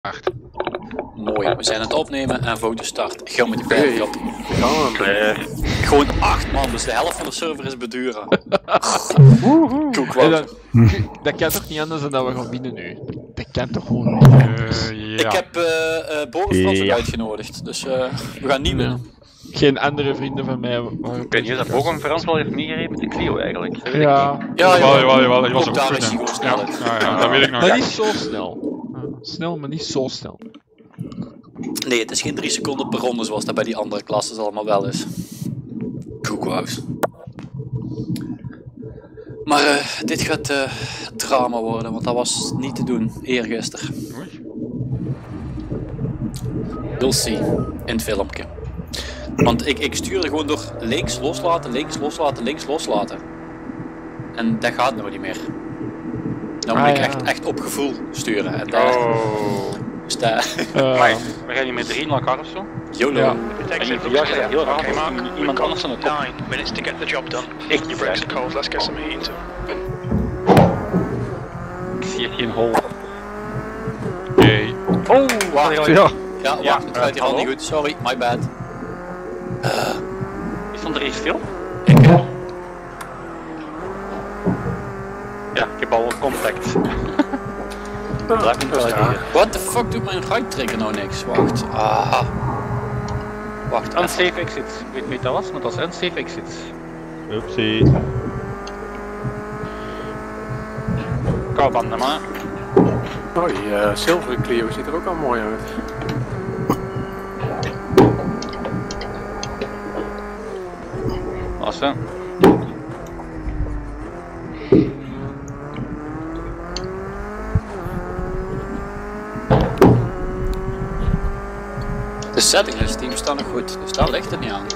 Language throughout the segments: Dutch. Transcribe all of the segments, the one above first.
Mooi, we zijn aan het opnemen en foto start. Ga met die verder op. Gewoon 8 man, dus de helft van de server is beduren. Dat kan toch niet anders dan dat we gaan winnen nu? Dat kan toch gewoon niet? Ja. Ik heb Boris uitgenodigd, dus we gaan niet winnen. Geen andere vrienden van mij. Ik weet niet, dat Bogon Frans wel heeft meegegeven met de Clio eigenlijk. Dat weet ja. Ik niet. Jawel, je was ook daar is hij gewoon snel. Ja, dat weet ik nog. Maar niet zo snel. Snel, maar niet zo snel. Nee, het is geen 3 seconden per ronde zoals dat bij die andere klassen allemaal wel is. Koekwaus. Maar dit gaat drama worden, want dat was niet te doen eergisteren. We'll see in het filmpje. Want ik stuurde gewoon door links loslaten, links loslaten, links loslaten. En dat gaat nou niet meer. Nou moet ik echt op gevoel sturen. En daar... Maar we gaan hier met 3 naar elkaar of zo? YOLO. Ja. Heel raar voor iemand anders aan de top. 9 minutes to get the job done. Echt Your brakes are cold, let's get some heat into Ik zie geen hol. Oké. Oh, wacht. Ja, wacht, het gaat hier al niet goed. Sorry, my bad. Is er iets stil? Ja, ik heb al contact. What the fuck doet mijn right trigger nou niks? Wacht. Wacht. Unsafe exit. Weet je dat was? Want dat was unsafe exit. Oepsie. Koubanden maar. Oh, die zilveren Clio ziet er ook al mooi uit. Wassen. De settings team staan nog goed, dus daar ligt het niet aan.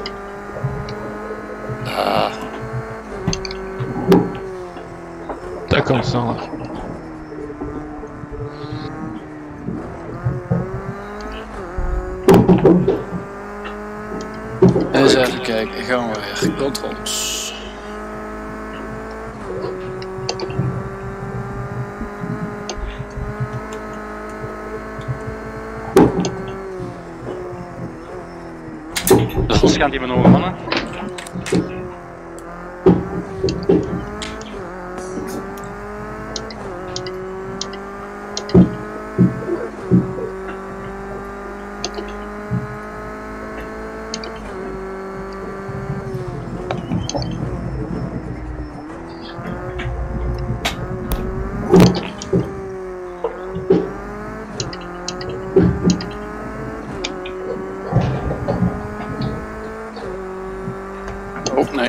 Dat komt sneller. Eens even kijken, gaan we weer. Controls. De zon gaat hier over, mannen. Oh, nee.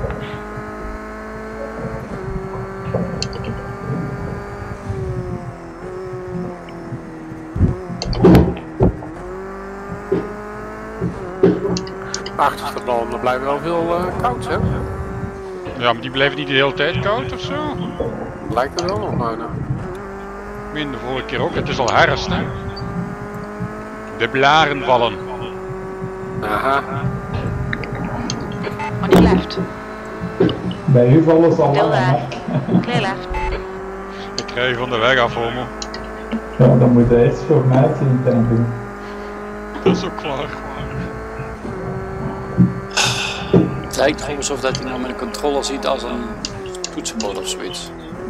Achterste bal, er blijven wel veel koud, hè? Ja, maar die blijven niet de hele tijd koud of zo? Lijkt er wel nog bijna. Minder de vorige keer ook, het is al herfst, hè? De blaren vallen. Aha. On your left. Bij u vallen ze al Still lang, there. Clear left. Ik krijg je van de weg af, homo. Ja, dan moet hij eerst voor mij zien, denk ik. Dat is ook klaar. Het lijkt erop alsof dat hij nou met een controller ziet als een toetsenbord of zoiets.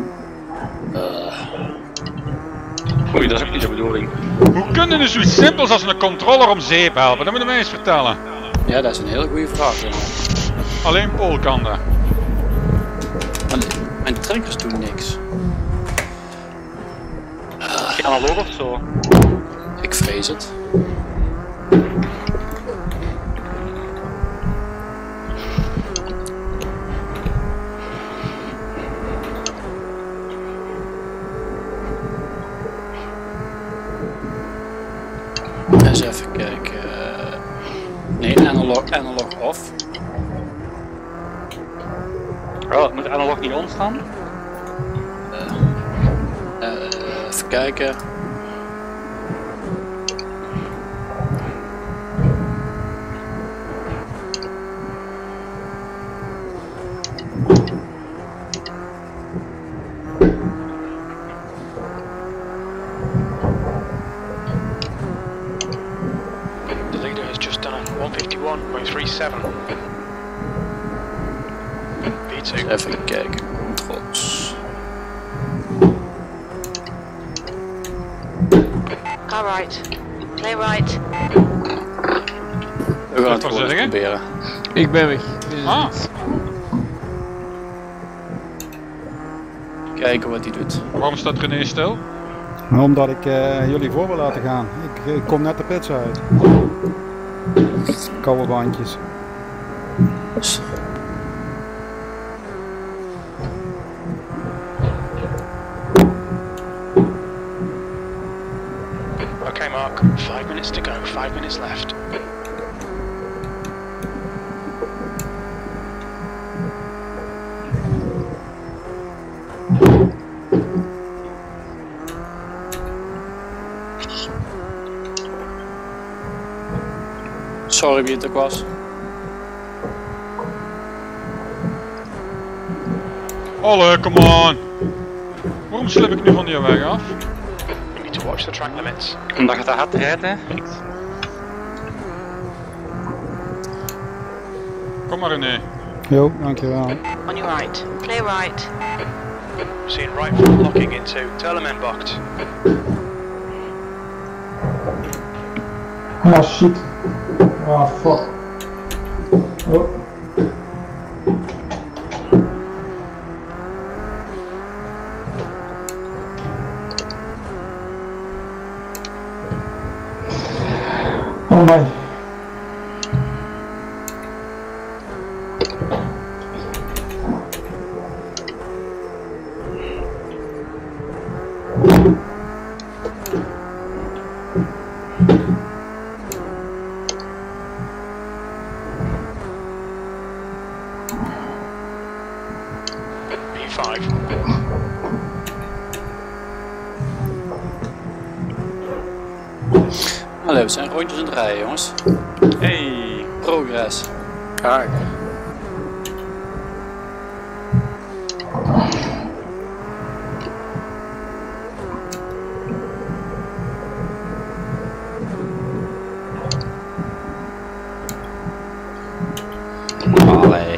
Oei, dat is ook niet de bedoeling. Hoe kunnen dus zoiets simpels als een controller om zeep helpen? Dat moet je mij eens vertellen. Ja, dat is een hele goede vraag. Ja. Alleen Paul kan dat. Mijn triggers doen niks. Analoog of zo? Ik vrees het. Eens even kijken. Nee, analog off. Oh, moet analog niet ontstaan? Even kijken. 51.37. V2. Even kijken. Trots. Car right. Play right. We gaan het Waar gewoon eens zit je? proberen. Ik ben weg. Ah. Kijken wat hij doet. Waarom staat René stil? Omdat ik jullie voor wil laten gaan. Ik kom net de pits uit. Koude bandjes. Okay, Mark. 5 minutes to go. 5 minutes left. Sorry wie het ook was. Olle, come on! Waarom slip ik nu van die weg af? We need to watch the track limits. Omdat je te hard rijdt, hè? Kom maar René. Jo, dankjewel. On your right. Play right. Seeing right front locking into Telemann boxed. Ah shit. Ah fuck. Oh. Oh my. P5. Allee, we zijn rondjes aan het rijden, jongens. Hey! Progress. Kijk. Allee.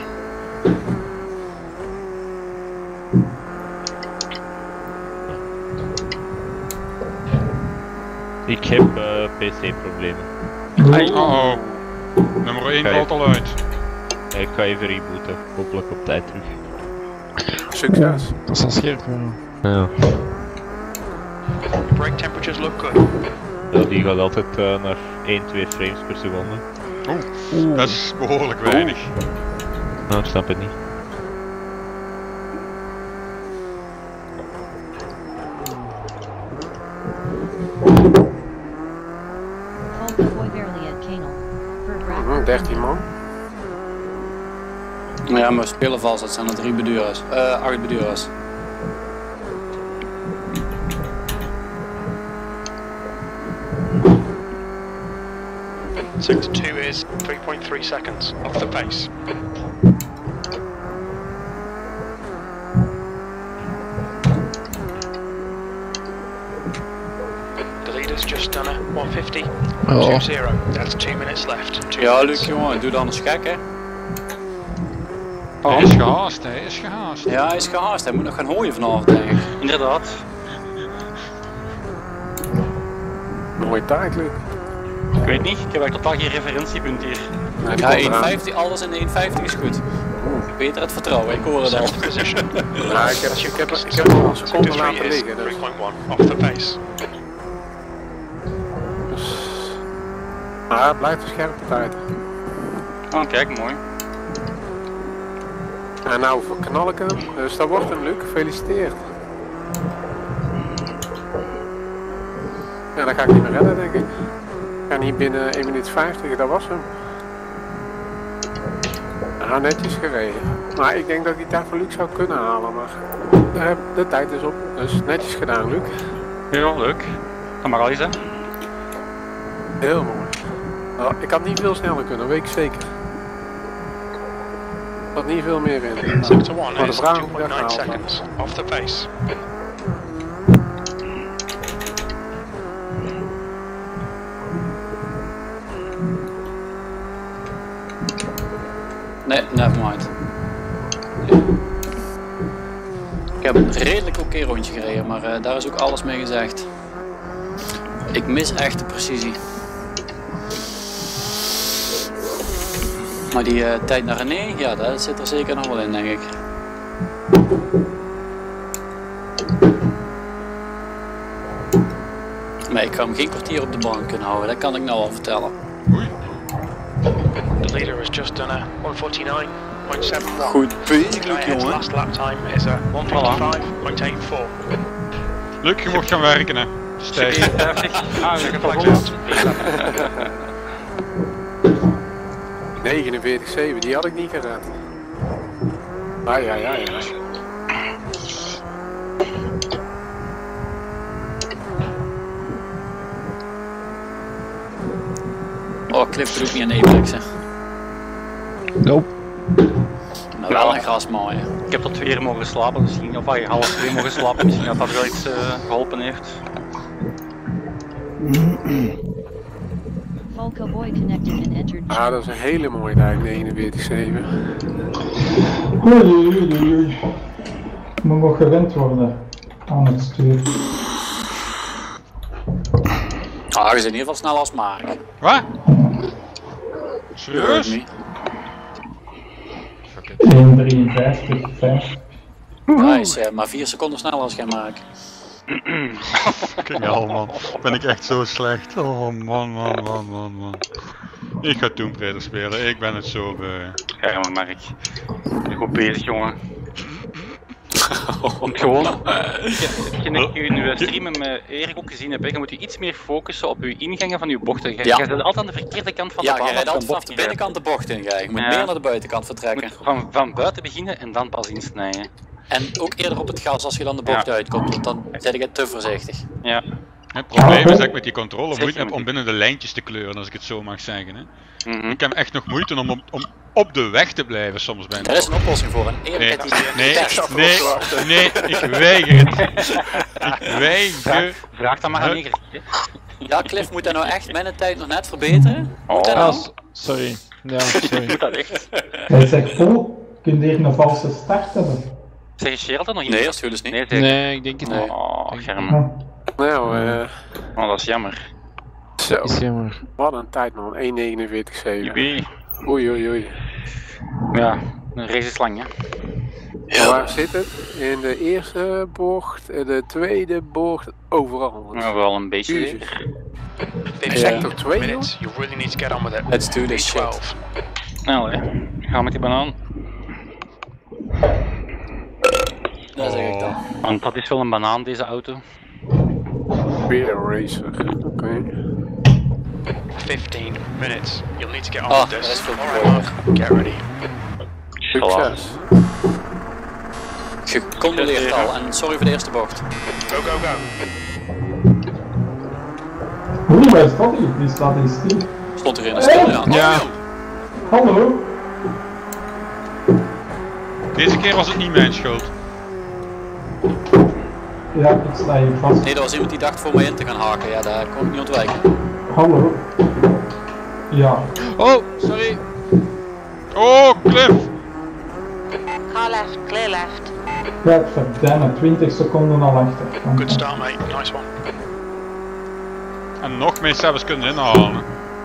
Ik heb PC-problemen. Oh. Nummer 1 valt al uit. Ik ga even rebooten. Hopelijk op tijd terug. Succes. Dat is een scherp, ja. Ja. Brake temperatures look good. Ja, die gaat altijd naar 1-2 frames per seconde. Dat is behoorlijk weinig. Nou, ik snap het niet. Mhm, 13 man. Ja, maar we spelen vals, dat zijn er 3 bedurers. 8 bedurers. Sector 2 is 3.3 seconds off the pace. The leader's just done a 150. 2-0. That's 2 minutes left. Ja, Luc, jongen, doe dan eens gek, hè. Hij is gehaast, hij is gehaast. Ja, hij is gehaast. Hij moet nog gaan hooien vanavond, denk ik. Inderdaad. Mooie tijd, Luc. Ik weet niet, ik heb eigenlijk totaal geen referentiepunt hier. Ja, 1.50, alles in de 1.50 is goed. Beter het vertrouwen, ik hoor het al. Position. Ja, ik heb al een seconde Sector 3 laten is liggen. Dus. 3.1 off the pace. Maar het blijft een scherpe tijd. Oh, kijk, mooi. En nou knal ik hem. Dus dat wordt hem, Luc. Gefeliciteerd. Ja, dat ga ik niet meer redden, denk ik. Ik ga niet binnen 1 minuut 50, dat was hem. Ja, netjes gereden. Maar ik denk dat ik die tijd van Luc zou kunnen halen, maar de tijd is op. Dus netjes gedaan, Luc. Ja, leuk. Ga maar al eens, hè. Heel mooi. Nou, ik had niet veel sneller kunnen, weet ik zeker. Er zat niet veel meer in. Sector Maar 1 de is vraag hoe ik dat 2.9 gehaald seconds off the pace. Nee, nevermind. Ik heb een redelijk oké rondje gereden, maar daar is ook alles mee gezegd. Ik mis echt de precisie. Maar die tijd naar René, ja, dat zit er zeker nog wel in, denk ik. Maar ik ga hem geen kwartier op de baan kunnen houden, dat kan ik nou al vertellen. The leader has just done a 149.71. Goed bezig, Luc, His jongen. last lap time is a 155.84. Luc, je mocht gaan werken, hè. Stijg. 52. Ah, Second ik flag heb out. 49,7, die had ik niet gered. Ah ja. Oh, Cliff doet ook niet aan Apex, hè. Nope. Maar wel een grasmaaien. Ik heb tot 2 uur mogen slapen, misschien, of half 2 mogen slapen, misschien dat dat wel iets geholpen heeft. Falco Boy connected and entered. Ah, dat is een hele mooie tijd, 49,7. Oei. Moet nog gewend worden aan het stuur. Ah, je zit in ieder geval snel als Mark. Wat? Serieus? Niet. 1,53, 5. Hij is maar 4 seconden sneller als jij Mark. Fucking hell, man. Ben ik echt zo slecht. Oh man. Ik ga Tomb Raider spelen, ik ben het zo beu. Ja, maar Mark. Je bent goed bezig, jongen. Gewoon, je streamen met Erik ook gezien hebt, je moet je iets meer focussen op je ingangen van je bochten. Je zit altijd aan de verkeerde kant van de baan. Ja, je rijdt altijd vanaf bocht de binnenkant de bocht in, je moet meer naar de buitenkant vertrekken. Je moet van buiten beginnen en dan pas insnijden. En ook eerder op het gas als je dan de bocht uitkomt, want dan zit ik te voorzichtig. Ja. Het probleem is dat ik met die controle moeite heb om binnen de lijntjes te kleuren, als ik het zo mag zeggen. Hè. Ik heb echt nog moeite om op de weg te blijven soms bij. Er is een oplossing voor, een eerlijk nee, ik weiger het. Ik weiger. Vraag dan maar aan Erik. Ja, Cliff, moet dat nou echt mijn tijd nog net verbeteren? Moet dat nou? Sorry. Ja, sorry. Moet dat echt? Hij zegt, kun je hier een valse start hebben? Zeg je Gerald er nog in? Nee, dat dus niet. Nee, ik denk het niet. Oh, Germ. Nou, Oh, dat is jammer. zo. Is jammer. Wat een tijd, man. 1,49,7. Juppie. Oei. Ja, een race is lang, hè. Ja, waar zit het? In de eerste bocht, in de tweede bocht, overal. Nou, wel een beetje Jezus. zeker. Sector 2, minutes. You really need to get on with it. Let's do this shit. 12. Nou, hè. Ga met die banaan. Dat zeg ik dan. Want dat is wel een banaan, deze auto. Weer een racer. Oké. 15 minutes. You'll need to get on Ah, with dat is this. veel Alright, Mark. Get ready. Succes. Gecondoleerd al en sorry voor de eerste bocht. Go. Oei, waar is dat hier? Die staat hier stil. Stond er in een stil, ja. Ja. Hallo? Deze keer was het niet mijn schuld. Ja, ik sta hier vast. Nee, er was iemand die dacht voor mij in te gaan haken, ja, daar kon ik niet ontwijken. Hallo? Ja. Oh, sorry. Oh, Cliff! Car left, clear left. Ja, verdamme, 20 seconden al achter. Good start, mate. Nice one. En nog meer zelfs kunnen inhalen.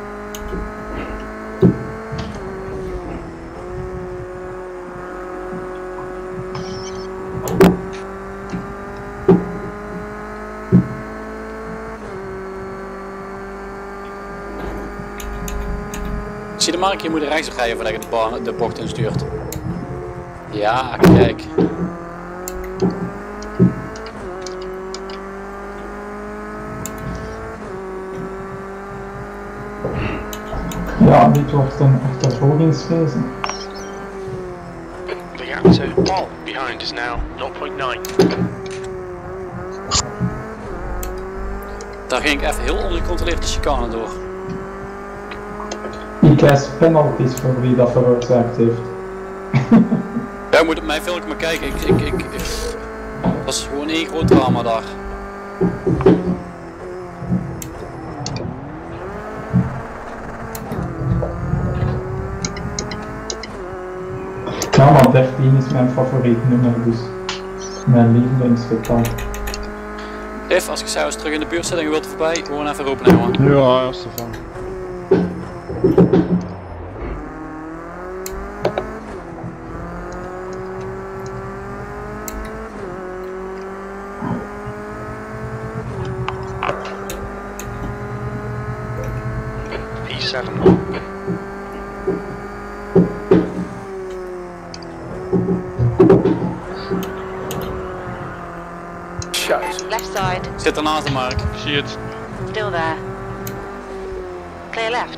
Zie je Mark, je moet rechts rijden voordat je de bocht instuurt. Ja, kijk. Ja, dit wordt een achtervolgingsrace. The gap to Paul behind is now 0.9. Daar ging ik even heel ongecontroleerd de chicane door. Ik krijg penalties voor wie dat veroorzaakt heeft. Ja, je moet op mijn filmpje maar kijken. Dat was gewoon één groot drama daar. Ja, maar 13 is mijn favoriet nummer, dus mijn lievelingsgetal. Dave, als je s'avonds terug in de buurt zit en je wilt voorbij, gewoon even roepen, jongen. Ja, als van. P7. Scheiße. Left side. Zit ernaast de Mark. Ik zie het. Still there. Clear left.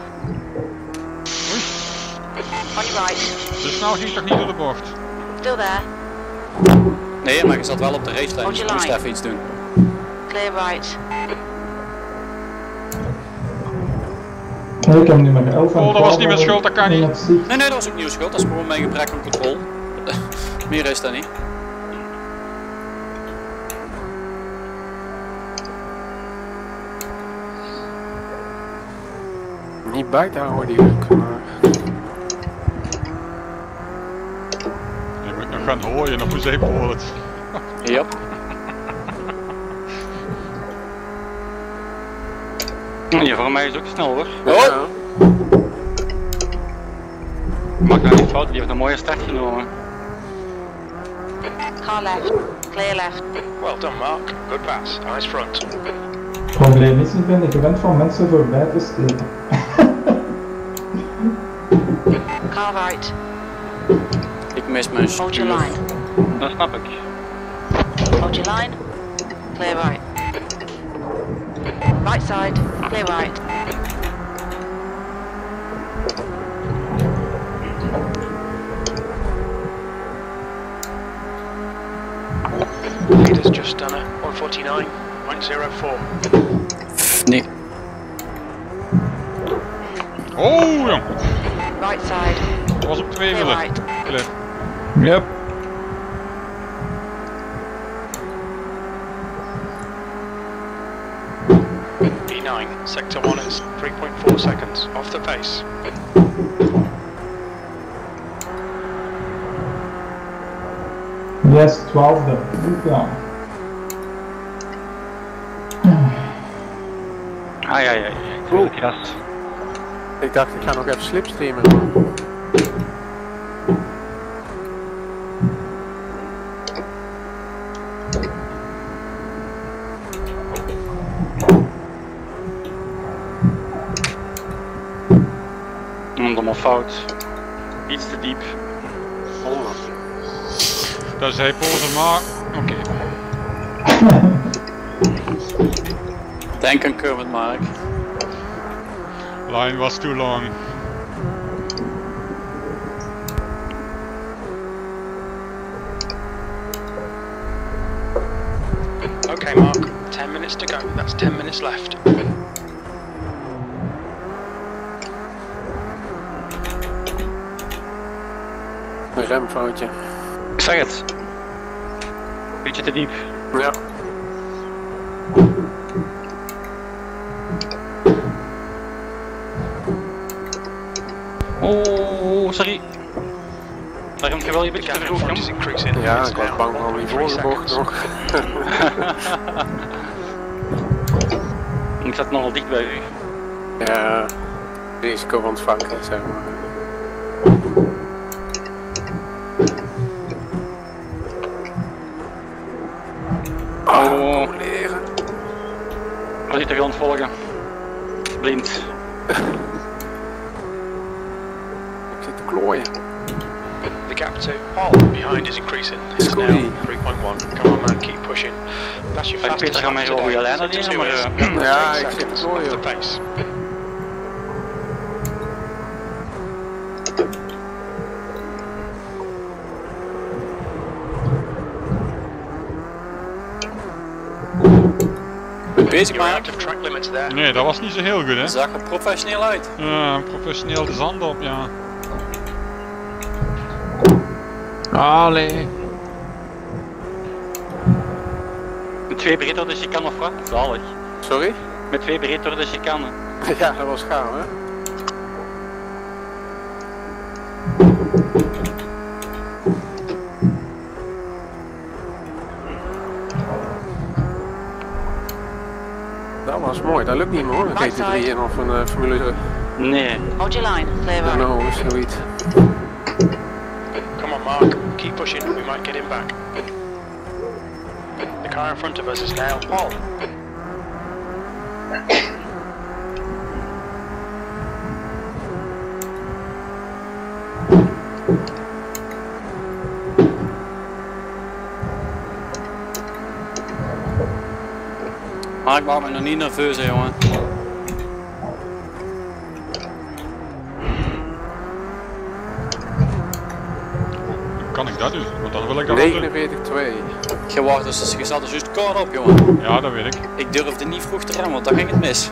On your right. Zo snel ging toch niet door de bocht? Still there. Nee, maar je zat wel op de racelijn, Hold dus je your moest line. even iets doen. Clear right. Nee, ik heb nummer 11 en Oh, dat was niet mijn 12 schuld, dat kan in niet. het zicht. Nee, dat was ook niet uw schuld, dat is gewoon mijn gebrek aan controle. Meer is dat niet. Niet buiten houden die hoek, maar... Je moet nog gaan hooien op een zeepoort. Yep. Ja, voor mij is het ook snel hoor. Ja. Maak nou niet fout, die heeft een mooie start genomen. Car left. Clear left. Well done, Mark. Good pass. Eyes front. Het probleem is, ik ben gewend van mensen voorbij te steken. Car right. Ik mis mijn Hold your stuur. line. Dat snap ik. Hold your line. Clear right. Right side. Clear right. Leader's just done a 149.04. Nee. Oh jong, Right side. dat was op 2 Clear wielen. right. Cliff. Yep. P9, sector 1 is 3.4 seconds off the pace. Yes, 12e. Goed gedaan. Ai ai ai. Goed gras. Ik dacht, ik ga nog even slipstreamen. Maar... Allemaal fout. Iets te diep. Dat is hij pozen, maar oké. Denk aan Kermit, Mark. Line was too long. Okay, Mark. 10 minutes to go. That's 10 minutes left. Een remfoutje. Ik zeg het. Beetje te diep. Ja. Oh, sorry. Daar heb je wel een beetje te vroeg, Front is jong. increasing. Ja, It's ik was now bang van die 1.3 vorige bocht seconds. nog. Ik zat nogal dicht bij u. Ja, risico van het vangen, zeg maar. Oh, Leren. was ik de grond volgen. Blind. Ik zit te klooien. The gap to Paul behind is increasing. It's now Scooty. 3.1. Come on, man, keep pushing. That's your Ik fastest Peter gaat mij lap wel goede today. lijnen Sector leren, two maar is Ja, 8 ik zit seconds te off the klooien. pace. Bezig, You're Mark. out of track limits there. Nee, dat was niet zo heel goed, hè? Dat zag er professioneel uit. Ja, professioneel de zand op, ja. Allee. met 2 breed door de chicane of wat? Zalig. Sorry? Met 2 breed door de chicane. Ja, dat was gaaf, hè? was mooi. Dat lukt niet meer hoor, een GT3 en of een Formule. Nee. Hold your line, clear road. No, zoiets. Come on, Mark. Keep pushing. We might get him back. The car in front of us is now Paul. Maar ik maak me nog niet nerveus, hè, jongen. Kan ik dat doen? Want dan wil ik dat 49-2. Je wacht dus, je zat dus juist kort op, jongen. Ja, dat weet ik. Ik durfde niet vroeg te remmen, want dan ging het mis.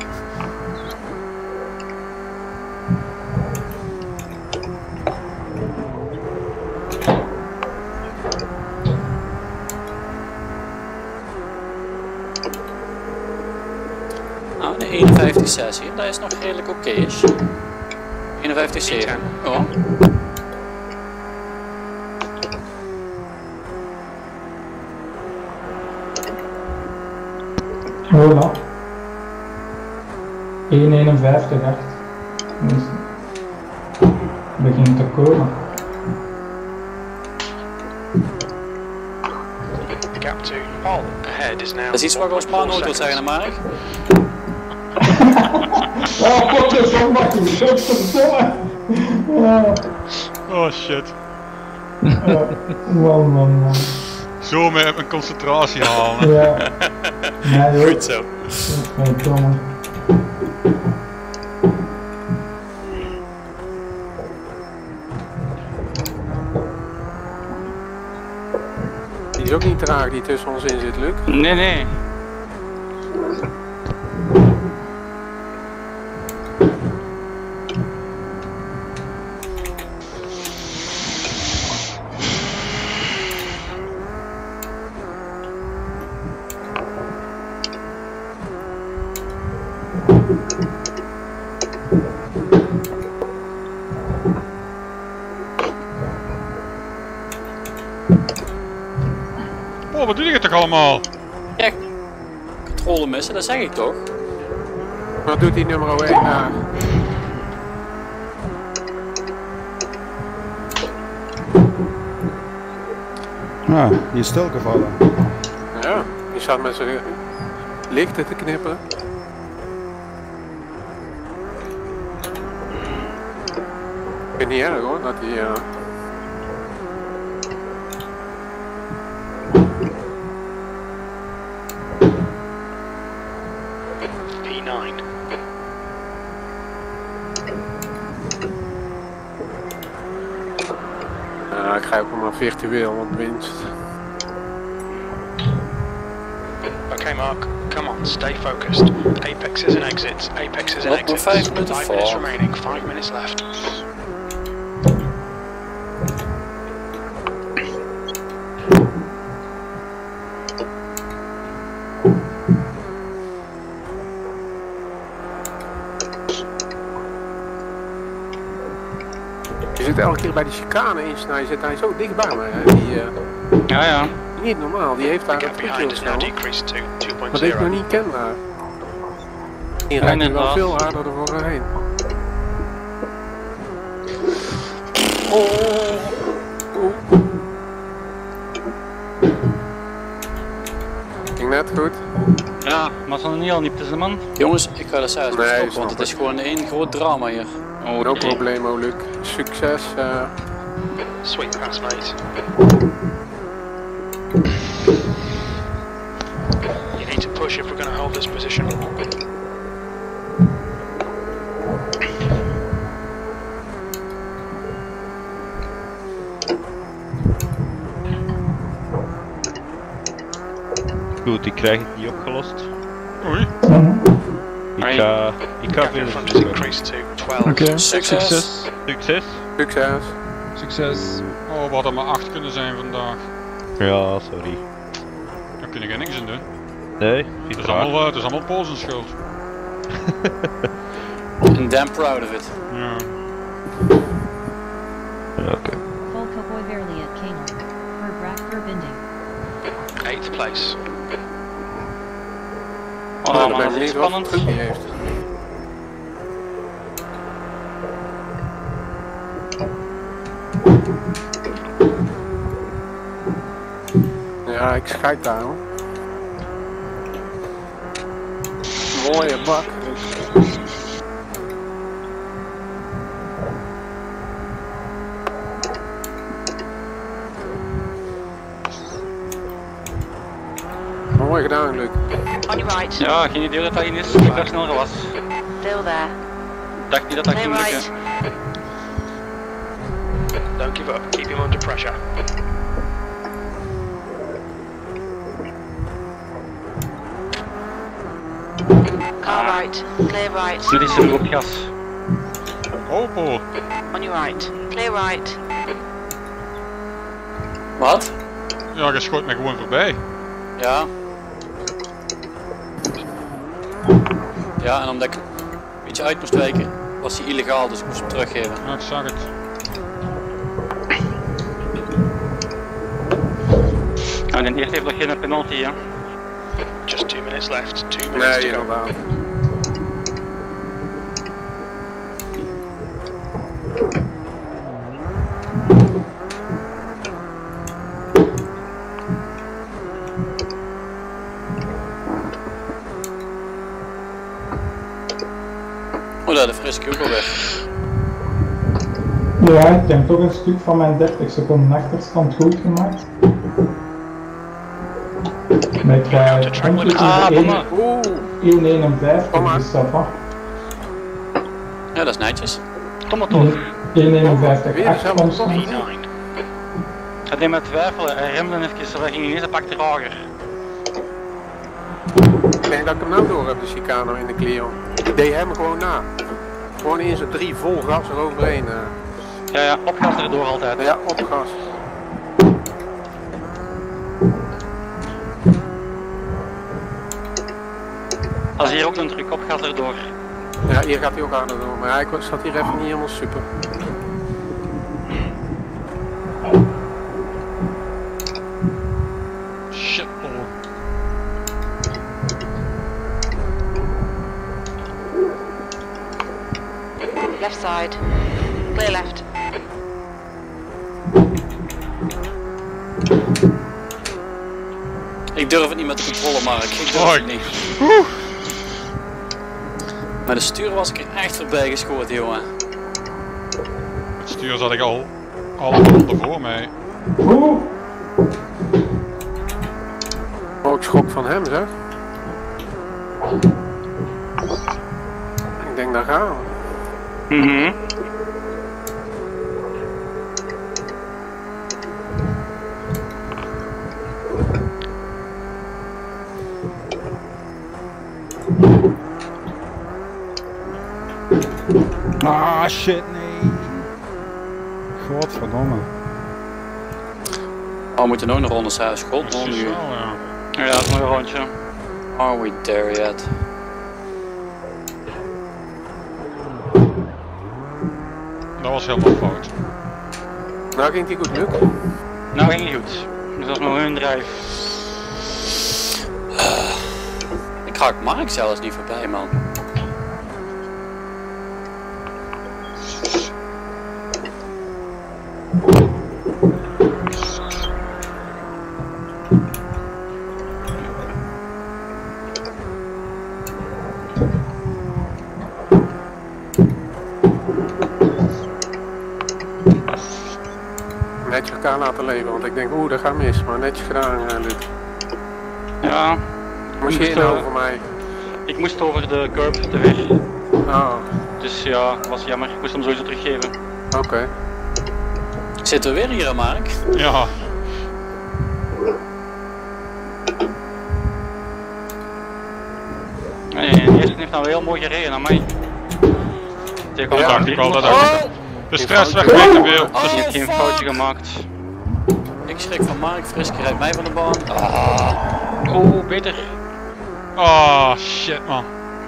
Nou, de 51-6 hier, dat is nog redelijk oké-ish. 51-7. Oh. Voilà. 1,51,8. Begint te komen. Gap to Paul ahead is now. Dat is iets wat ik als man nooit wil zeggen, Mark. Oh, godverdomme! Oh shit. Man. Zo met mijn concentratie halen. Ja. Nee, goed zo. Godverdomme. Die is ook niet traag die tussen ons in zit, Luc. Nee. Oh, wat doe je toch allemaal? Ja, controle missen, dat zeg ik toch? Wat doet die nummer 1 na? Ah, die is stilgevallen. Ja, die staat met zijn lichten te knippen. Ik vind het niet erg hoor, dat hij... P9. Ik ga ook maar virtueel, want winst. Okay, Mark, come on, stay focused. Apexes and exits, apexes and exits. 5 minutes remaining, 5 minutes left. Je zit elke keer bij die chicane in, nou, je zit daar zo dichtbij mij. Hè? Die, ja. Niet normaal, die heeft daar een trucje of zo. Wat ik nog niet ken daar. Die rijdt nu wel veel harder er voorheen. Ging net goed. Ja, maar ze niet al niet tussen man. Jongens, ik ga de cijfers stoppen, want het is gewoon één groot drama hier. No problemo, Luc. Succes. Sweet pass, mate. You need to push if we're going to hold this position. Goed, ik krijg het niet opgelost. Oei. Ik ga veel Oké, succes. Oh, we hadden maar 8 kunnen zijn vandaag. Ja, sorry. Daar kun je geen niks in doen. Nee, het is allemaal Paul zijn schuld. I'm damn proud of it. Ja. Oké. Volker Boyverly at Kano. Verbrak Verbinding. 8th place. Oh man, dat is spannend. Truc die heeft. Ja, ik scheid daar hoor. Mooie bak. Mooi gedaan, Luc. On your right. Ja, geen idee dat dat in is. Ik dacht sneller was. Still there. Ik dacht niet dat dat ging lukken. Don't give up. Keep him under pressure. Car right. Clear right. Dit is een goed gas. Opel. On your right. Clear right. Wat? Ja, je schoot me gewoon voorbij. Ja. Ja, en omdat ik een beetje uit moest wijken, was hij illegaal, dus ik moest hem teruggeven. Ja, ik zag het. Nou, de eerste heeft nog geen penalty, hè? Just 2 minutes left. 2 minutes to go. Inderdaad. Oh, daar de friske ook al weg. Ja, ik heb toch een stuk van mijn 30 seconden achterstand goed gemaakt. Met 1:51, dus dat va. Ja, dat is netjes. Kom maar toch. 1:51 constant. Hij deed me twijfelen, hij remde even, hij ging ineens een pak trager. Ik denk dat ik hem nou door heb, de Chicano in de Clio. Ik deed hem gewoon na. Gewoon in zijn 3 vol gas eroverheen. Ja, ja, op gas erdoor altijd. Ja, op gas. Als hier ook een truc op gas erdoor. Ja, hier gaat hij ook aan door, maar ik zat hier even niet helemaal super. Shit, Left side. Clear left. Ik durf het niet met de controle, Mark. Ik durf het niet. Maar de stuur was ik er echt voorbij geschoten, jongen. Het stuur zat ik al ronden voor mij. Ook schok van hem, zeg. Ik denk, daar gaan we. Ah, shit, nee. Godverdomme. Oh, we moeten ook nog rondes huis. Godverdomme. Ja, dat is nog een rondje. Are we there yet? Dat was helemaal fout. Nou ging die goed, Luc. Nou ging hij goed. Dus dat is nog een drijf. Ik raak Mark zelfs niet voorbij, man. Netjes elkaar laten leven, want ik denk, oeh, dat gaat mis, maar netjes gedaan, Luc. Ja. Moest je inhouden voor mij? Ik moest over de curb te weg. Oh. Dus ja, dat was jammer. Ik moest hem sowieso teruggeven. Oké. Zitten we weer hier, Mark? Ja. Nee, de eerste heeft nou heel mooi gereden aan mij. Ja, dacht ik wel dat de stress weg mee te veel. Dus je hebt geen foutje gemaakt. Ik schrik van Mark, Friske rijdt mij van de baan. Oh, beter. Oh, shit, man.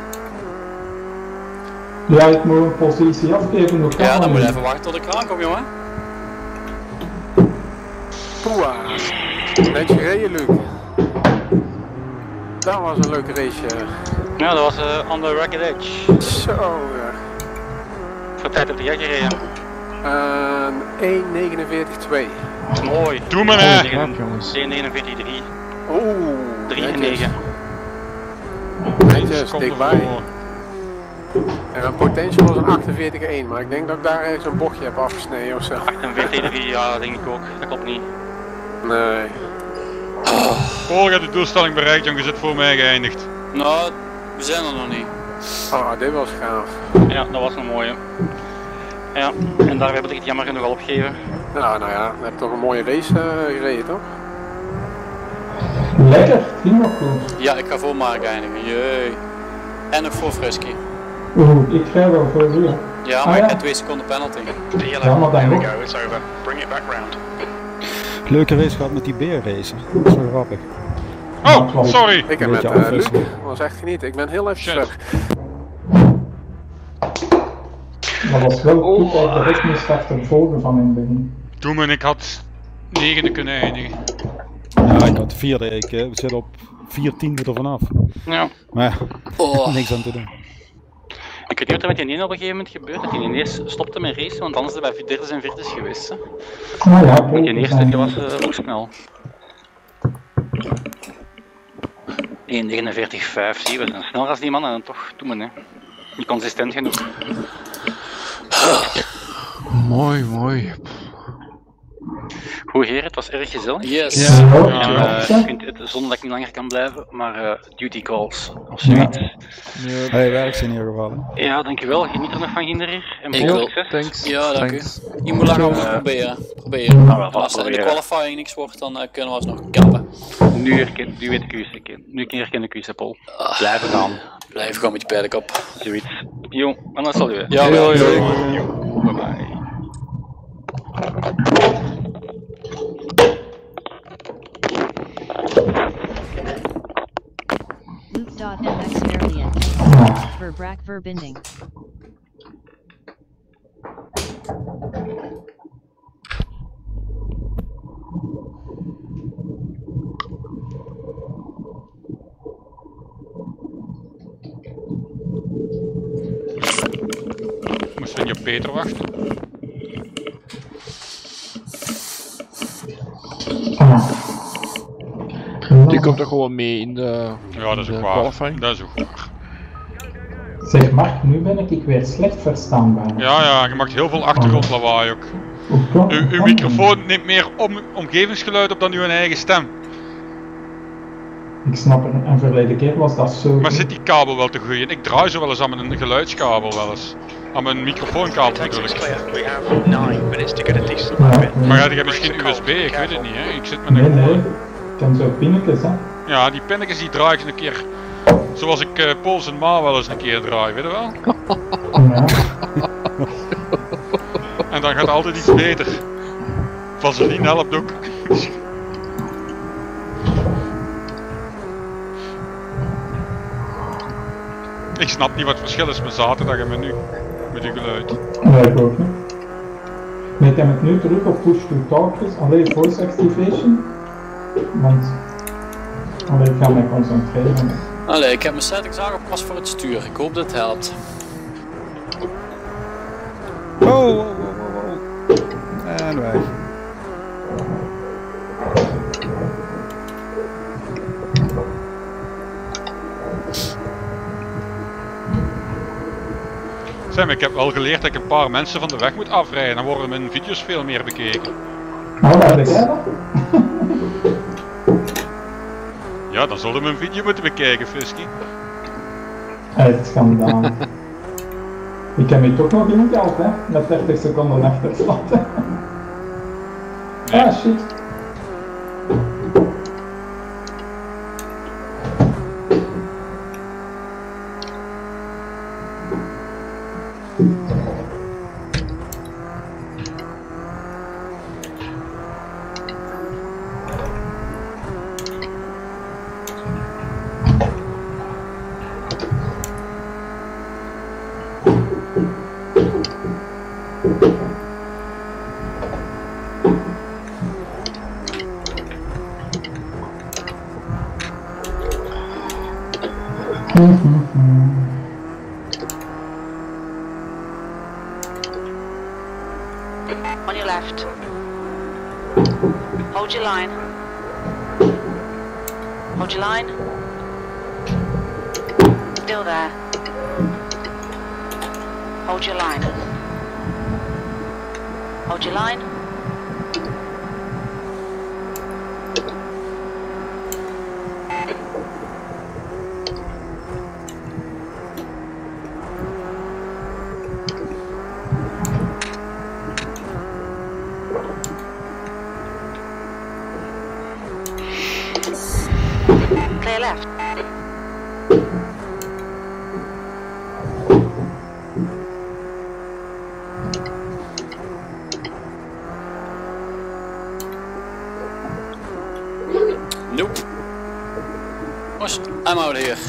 Ja, ik moet een positie afgeven door Ja, dan moet je even wachten tot ik eraan kom, jongen. Poeah. Netjes gereden, Luc. dat was een leuke race. Ja, dat was on the Ragged Edge. Zo, ja. Voor tijd heb jij gereden? 1:49.2. Mooi. Doe maar hè! 1:49.3. Oeh. 3 en 9. Netjes, dichtbij. En een potential was een 48.1, maar ik denk dat ik daar ergens een bochtje heb afgesneden ofzo. 48.3, ja, dat denk ik ook. Dat klopt niet. Nee. Paul gaat de doelstelling bereikt, jongen, je zit voor mij geëindigd. Nou, we zijn er nog niet. Oh, dit was gaaf. Ja, dat was een mooie. Ja, en daar heb ik het jammer genoeg al opgegeven. Nou ja, dan heb je toch een mooie race gereden, toch? Lekker, ging nog goed. Ja, ik ga voor Mark eindigen. Jee. En nog voor Frisky. Oeh, ik krijg wel voor u. Ja, maar ik heb 2 seconden penalty. Ja, maar dan ook. It's over. Bring it back round. Leuke race gehad met die beerracer. Dat is wel grappig. Oh, sorry! Ik heb met Luc, dat was echt genieten. Ik ben heel even terug. Dat was wel goed dat ik direct moest achtervolgen van in het begin. Doe me, ik had 9e kunnen eindigen. Ja, ik had 4e. We zitten op 4/10 er vanaf. Ja. Maar ja, niks aan te doen. Ik weet niet wat er met die ene op een gegeven moment gebeurt, dat hij ineens stopte met racen, want anders is hij bij 3's en 4's geweest. Hè. Ah ja, Want die eerste die was ook snel. 1:49.5, zie je, we zijn sneller als die man en dan toch doen we, hè. Niet consistent genoeg. Mooi, mooi. Goed heren, het was erg gezellig. Yes. Je kunt het, zonder dat ik niet langer kan blijven, maar duty calls of zoiets. Hey, werkt in ieder geval. Hè? Ja, dankjewel. Geniet er nog van, Ginder. En Ik veel wil. succes. Thanks. Ja, dank u. Thanks. Je moet langer nog proberen. En als het in de qualifying niks wordt, dan kunnen we alsnog kappen. Nu weet ik u zeker. Nu herken ik u, Paul. Blijven gaan. Blijf gewoon met je pijlenkop. Zoiets. Jo, anders zal u. Ja, Yo. Bye bye. Loop.mx variant. Verbrak verbinding. Moesten we niet op Peter wachten? Die komt er gewoon mee in de Ja, dat is ook waar. qualifying. Dat is ook waar. Zeg Mark, nu ben ik weer slecht verstaanbaar. Ja, je maakt heel veel achtergrondlawaai ook. Uw microfoon neemt meer omgevingsgeluid op dan uw eigen stem. Ik snap het, en verleden keer was dat zo. Maar zit die kabel wel te groeien? Ik draai zo wel eens aan mijn geluidskabel wel eens. Aan mijn microfoonkabel bedoel ik. We have 9 minutes to get a decent Maar ja, die hebben misschien USB, ik weet het niet hè. Ik zit met Nee, een... nee. Ik kan zo pinnetjes, hè. Ja, die pinnetjes die draai ik een keer. Zoals ik Pols en Ma wel eens een keer draai, weet je wel? Ja. En dan gaat altijd iets beter. Vaseline helpt ook. Ik snap niet wat het verschil is met zaterdag en met nu. Met uw geluid. Nee, ik ook niet. Maar ik heb het nu terug op push to talk, dus alleen voice activation. Want ik ga mij concentreren. Allee, ik heb mijn settings aangepast voor het stuur. Ik hoop dat het helpt. Wow. En weg. Sam, ik heb wel geleerd dat ik een paar mensen van de weg moet afrijden. Dan worden mijn video's veel meer bekeken. Oh, dat is dat? Ja, dan zullen we mijn video moeten bekijken, Frisky. Het schandaal. Ik heb me toch nog ingehaald, hè? Met 30 seconden achterstand. Ah, shit. On your left. Hold your line. Hold your line. Still there. Hold your line. Hold your line. Clear left. Nope. Boss, I'm out of here.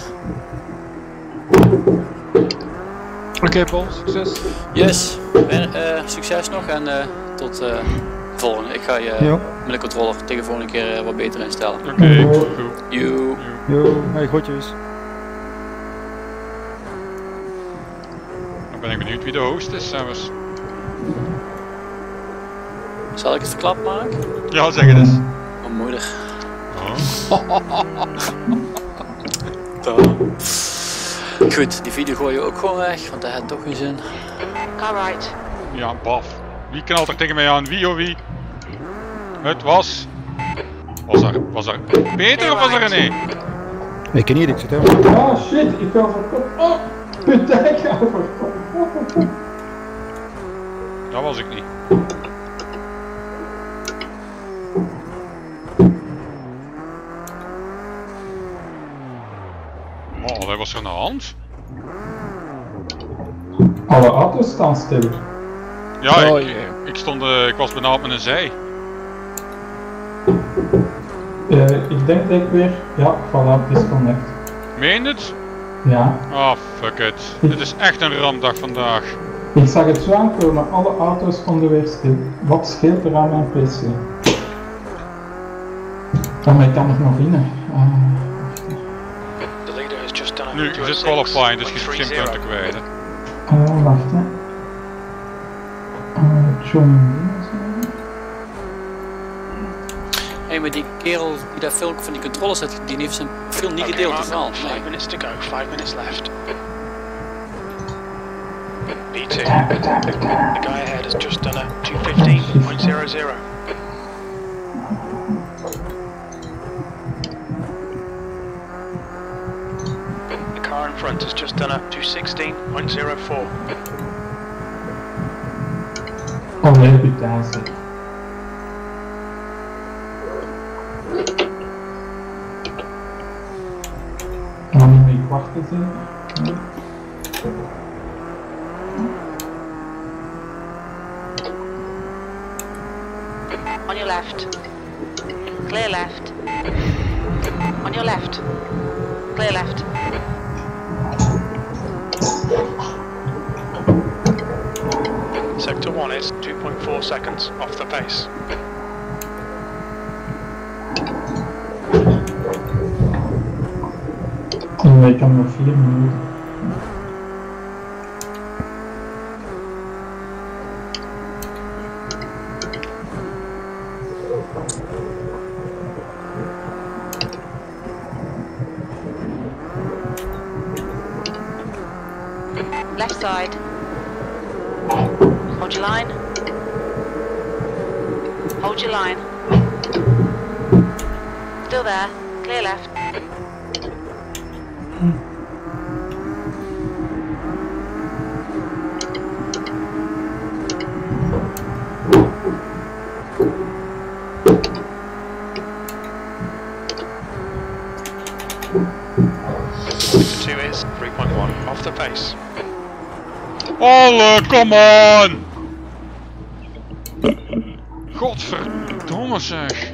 Oké, Paul, succes. Yes, succes nog en tot de volgende. Ik ga je met de controller tegen de volgende keer wat beter instellen. Oké, goed. You. Yo, hey, groetjes. Dan ben ik benieuwd wie de host is zelfs. Zal ik het verklapt maken? Ja, zeg het eens. Mijn moeder. Goed, die video gooi je ook gewoon weg, want dat had toch geen zin. Alright. Ja, baf. Wie knalt er tegen mij aan? Wie of wie? Het was... Was er Peter of was er René? Ik ken niet, ik zit helemaal. Oh shit, ik wil voor kop. Oh, de dijk over kop. Dat was ik niet. Oh, wat was er aan de hand? Alle auto's staan stil. Ja, ik was bijna op mijn zij. Ik denk dat ik weer... Ja, voilà, disconnect. Meen het? Ja. Ah, fuck it. Dit is echt een rampdag vandaag. Ik zag het zo aankomen, alle auto's stonden weer stil. Wat scheelt er aan mijn PC? Maar ik kan er nog in. Nu, je zit qualifying, dus je zit geen punten kwijt. Wacht hè. John. Hé, maar die kerel die dat filmpje van die controles zet, die heeft zijn film niet gedeeld, dus wel. 5 minutes to go, 5 minutes left. B2, the guy ahead has just done a 2:15.00. The car in front has just done a 2:16.04. Oh, reputatie. Dan moet ik wachten zien. On your left. Clear left. On your left. Clear left. Sector 1 is 2.4 seconds off the pace. Ik kan nog 4 minuten. Left side. Hold your line. Hold your line. Still there. Clear left. Sector 2 is 3.1 off the pace. Olle, come on! Godverdomme zeg.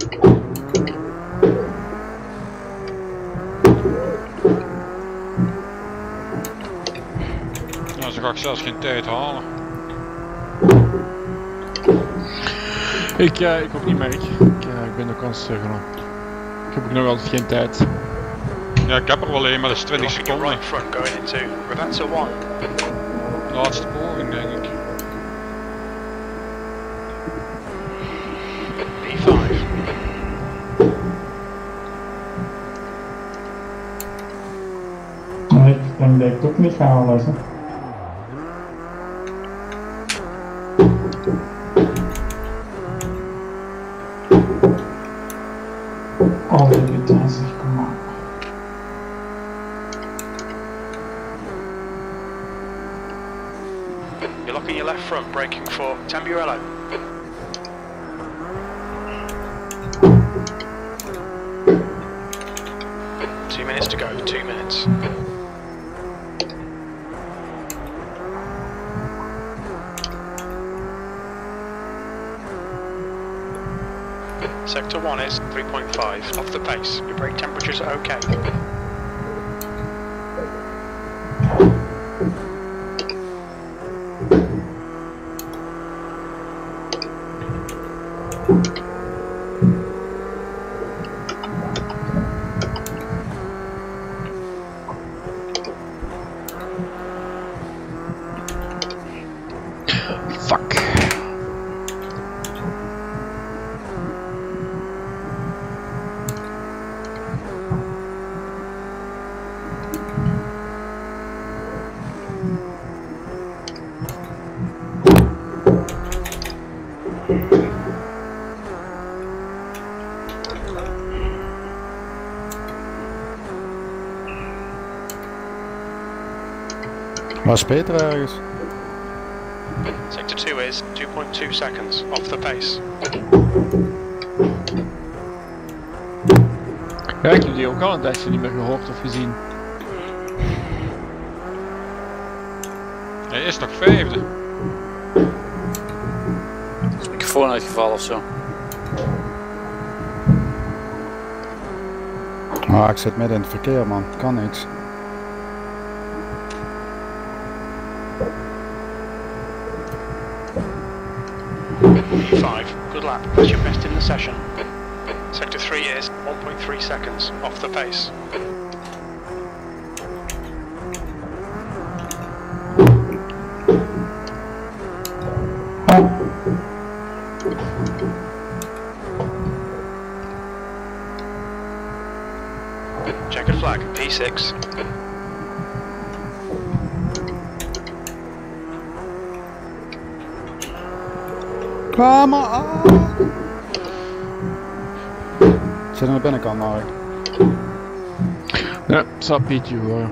Nou, zo ga ik zelfs geen tijd halen. Ik ook niet, merk. Ik ben ook aan het struggelen. Ik heb ook nog altijd geen tijd. Ja, ik heb er wel een, maar dat is 20 seconden. Right front going into Revetsa 1. Laatste poging, denk ik. springdijk ook niet gehaald is. Hè. Alle reputatie, kom maar. You're locking your left front, braking for Tamburello. Minutes to go, 2 minutes. Sector 1 is 3.5, off the pace. Your brake temperatures are okay. Waar is Peter ergens? Sector 2 is 2.2 seconds, off the pace. Ja, ik heb die ook al een tijdje niet meer gehoord of gezien. Hij is nog vijfde. Is de microfoon uitgevallen of zo? Ah, ik zit midden in het verkeer, man. Kan niks. E5, good lap, that's your best in the session. Sector 3 is 1.3 seconds, off the pace. Checkered flag, P6. Kom aan! Zit aan de binnenkant, Mark. Ja, het zal Pietje hoor.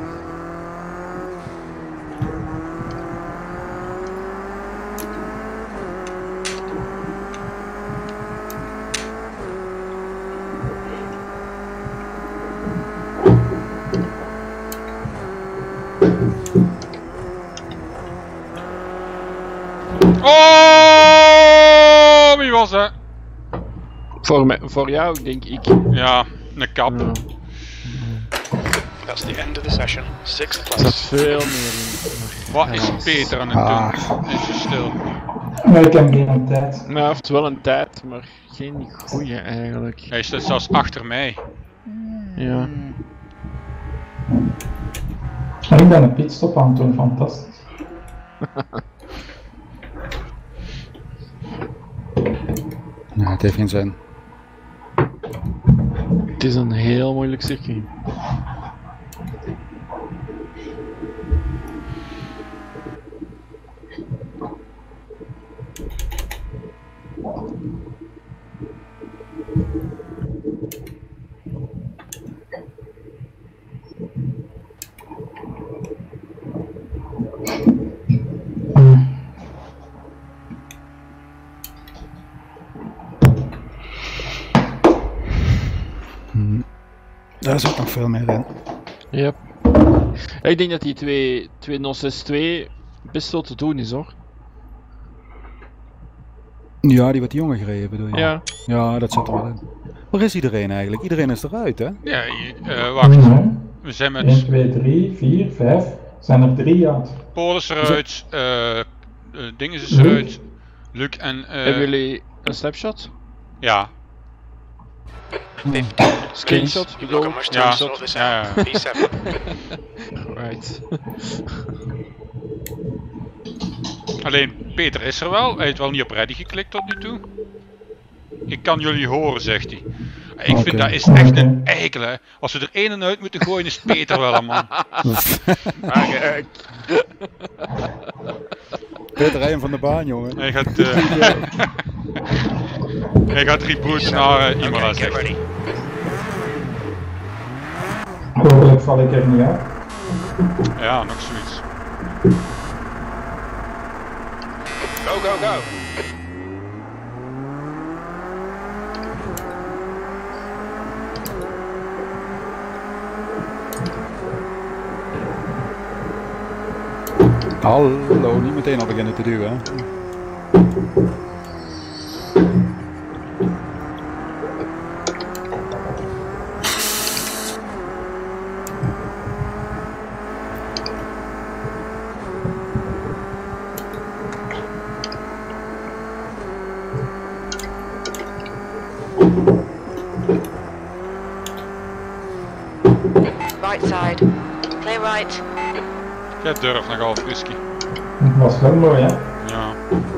Oh, wie was dat? Voor jou, denk ik. Ja, een kap. Ja. That's the end of the session. 6th place. Er zat veel meer in. Wat is Peter aan het doen? Is je stil? Nee, ik heb geen tijd. Nou, hij heeft wel een tijd, maar geen goeie eigenlijk. Hij staat zelfs achter mij. Ja. Ik ben een pitstop aan het doen, fantastisch. Ja, het heeft geen zin. Het is een heel moeilijk circuit. Daar zit nog veel meer in. Yep. Ik denk dat die 2062 best wel te doen is hoor. Ja, die wordt jonger gereden bedoel je? Ja. Ja, dat zit er wel in. Waar is iedereen eigenlijk? Iedereen is eruit, hè? Ja, wacht. We zijn met... 1, 2, 3, 4, 5. Zijn er 3 uit. Paul is eruit, Ding is eruit, Luc en... Hebben jullie een snapshot? Ja. Screenshot? Ja. Ja. Right. Alleen Peter is er wel, hij heeft wel niet op ready geklikt tot nu toe. Ik kan jullie horen, zegt hij. Ik vind dat is echt een eikel, hè. Als we er één en uit moeten gooien is Peter wel een man. Peter rijden van de baan, jongen. Hij gaat rebooten naar Imola, zegt. Hopelijk val ik er niet uit. Ja, nog zoiets. Go, go, go! Hallo, niet meteen al beginnen te duwen, hè. Right side. Play right. Jij durft nog half whisky. Dat was wel mooi, hè? Ja.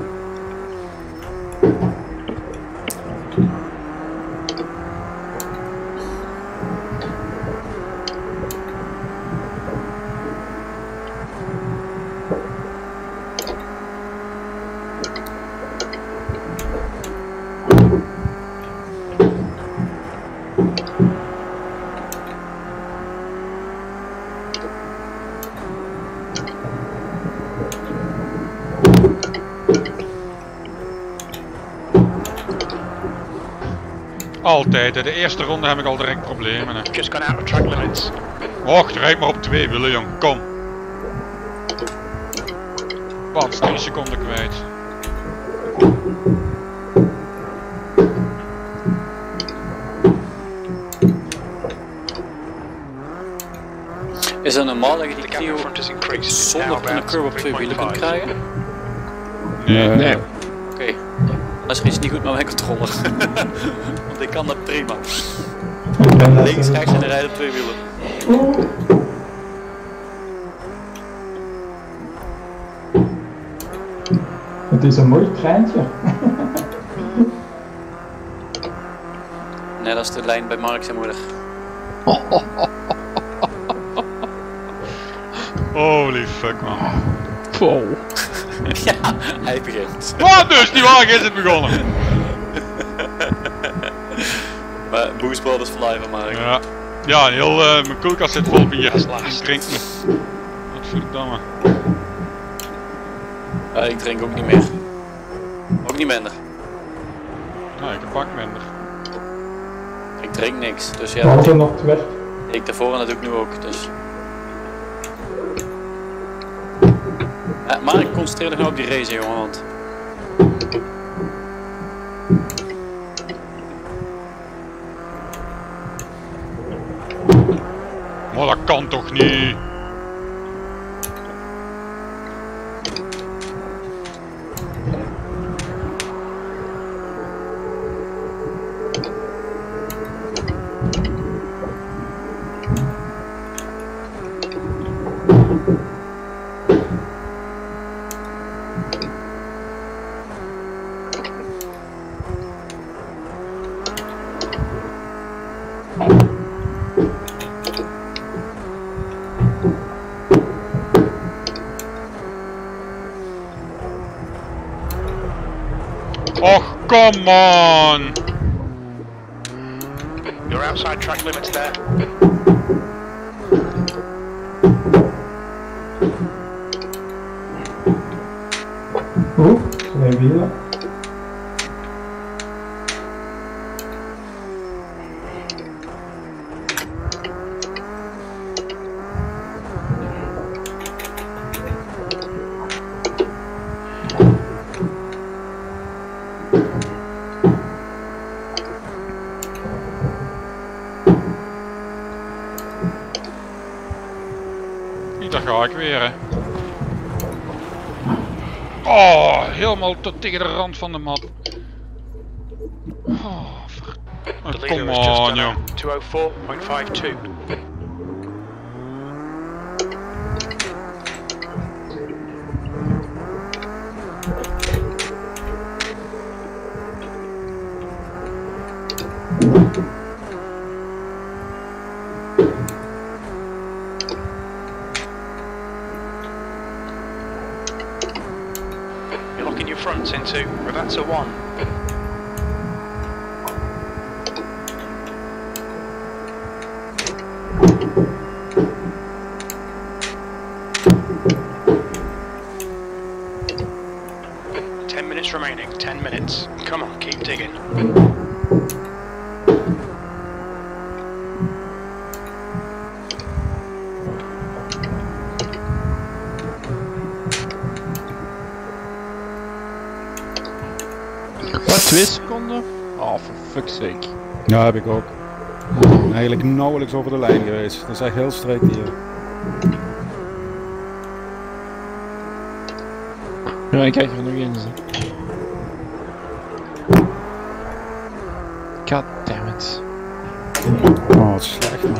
Altijd, de eerste ronde heb ik al direct problemen. Hè. Just gone out of track limits. Och, rijd maar op 2 wielen, jong, kom. Wat, 3 seconden kwijt. Is het normaal dat je die Clio zonder een curve op 2 wielen kunt krijgen? Nee. Oké. Dat is er iets niet goed met mijn controller. Want ik kan dat prima. Links, rechts en rijden op 2 wielen. Het is een mooi treintje. Nee, dat is de lijn bij Mark zijn moeder. Holy fuck, man. Wow. Ja, hij begint. Wat dus? Die wagen is het begonnen. Maar Boost Brothers for life, Mark. Ja, ja, heel mijn koelkast zit vol bier. Ik drink niet. Wat verdamme. Ja, ik drink ook niet meer. Ook niet minder. Ja, ik pak minder. Ik drink niks, dus ja. Behalve nog 2. Ik daarvoor en dat doe ik nu ook, dus. Maar ik concentreer nog nou op die race, jongen, want... Maar dat kan toch niet? Och, come on! You're outside track limits there. Oeh, 2 wielen. Daar ga ik weer, hè. Oh, helemaal tot tegen de rand van de mat. Oh, kom on, joh. 204.52. your fronts into Rivazza 1. Remaining 10 minutes. Come on, keep digging. Wat, 2 seconden? Oh, for fuck's sake. Ja, heb ik ook. Eigenlijk nauwelijks over de lijn geweest. Dat is echt heel straight hier. Ja, ik kijk er nog eens. God damn it. Oh, wat slecht man.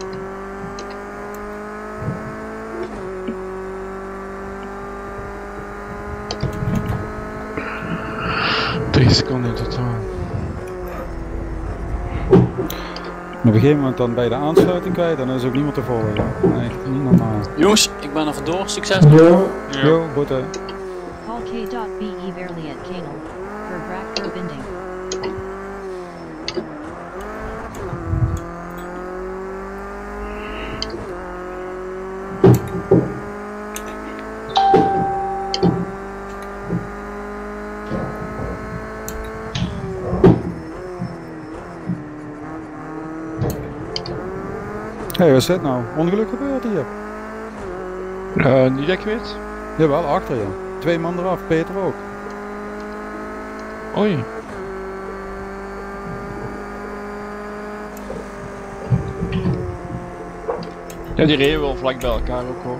Drie seconden in totaal. Op een gegeven moment dan bij de aansluiting kwijt, dan is ook niemand te volgen. Echt niet normaal. Jongens, ik ben er vandoor. Succes. Yo, boete. Call K.BE Verily at Kanal for Brack Verbinding. Hé, wat is dit nou? Ongeluk gebeurd hier? Niet dat ik weet. Jawel, achter je. 2 man eraf, Peter ook. Oei. Ja, die reden wel vlak bij elkaar ook hoor.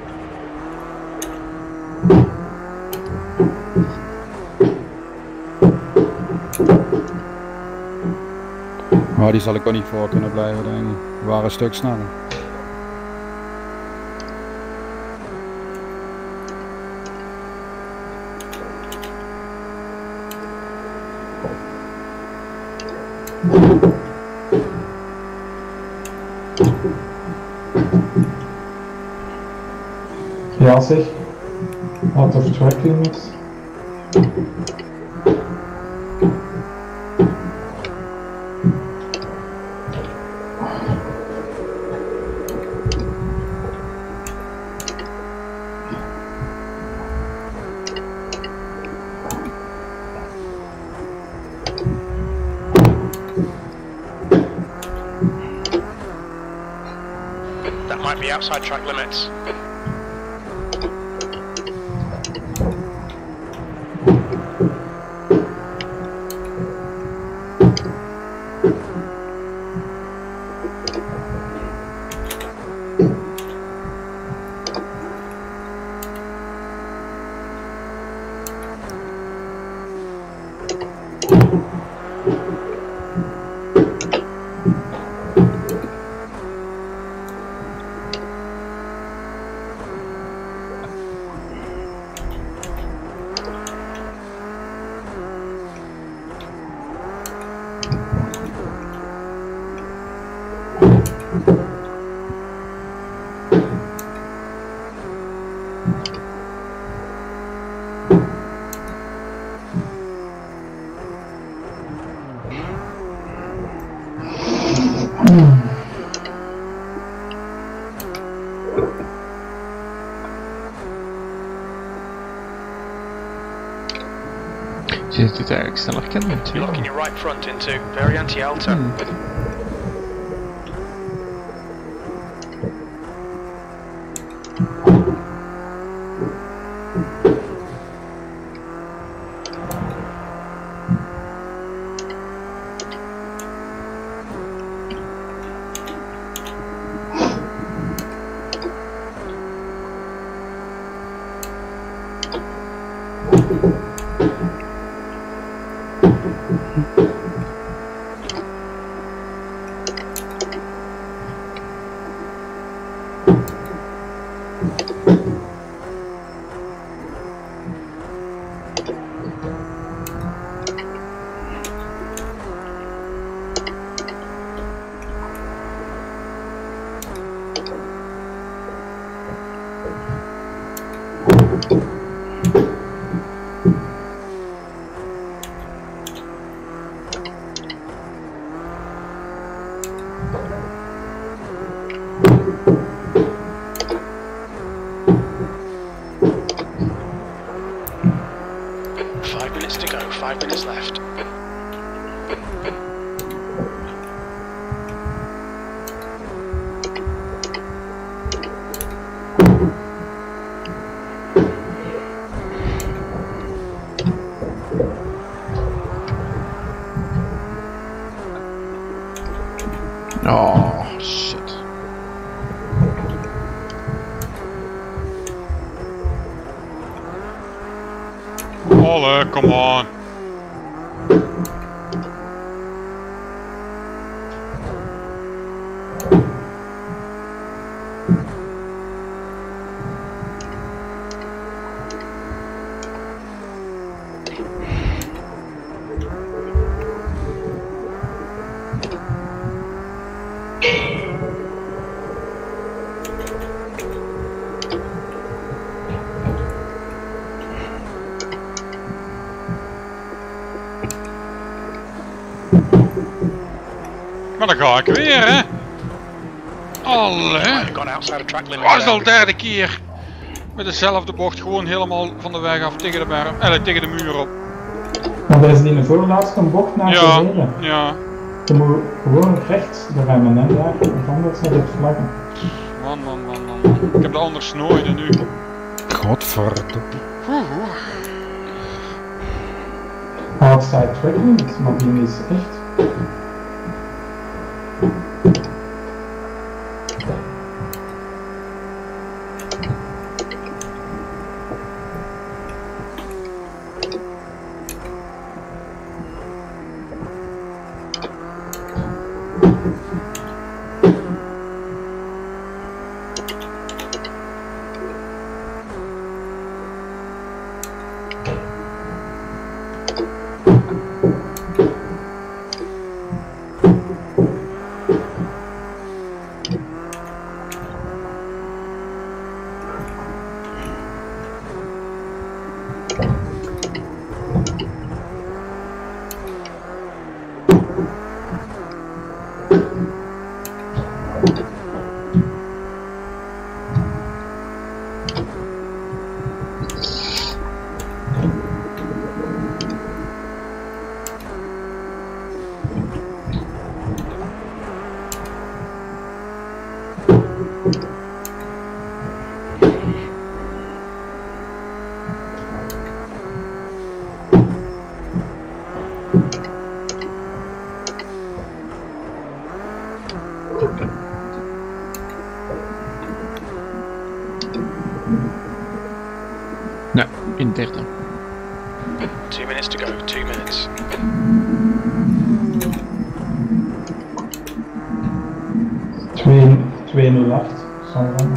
Maar die zal ik ook niet voor kunnen blijven, denk ik. We waren een stuk sneller. Ja zeg, out of track limits. That might be outside track limits. Je zit eigenlijk sneller kennen. You're locking your right front into very anti-alto. 5 minutes left. Oh, shit. Olle, come on. Maar dan ga ik weer, hè? Allee. Dat is al de derde keer. Met dezelfde bocht, gewoon helemaal van de weg af tegen de berm, tegen de muur op. Maar dat is die de voorlaatste bocht naar beneden. Ja. Je moet gewoon rechts de remmen, hè? Ja, of anders zijn het vlaggen. Man. Ik heb de anders nooit nu. Godverdomme. Outside track limits, maar die is echt... Nee, in derde. 2 minutes to go, 2 minutes. ...208, zal dan.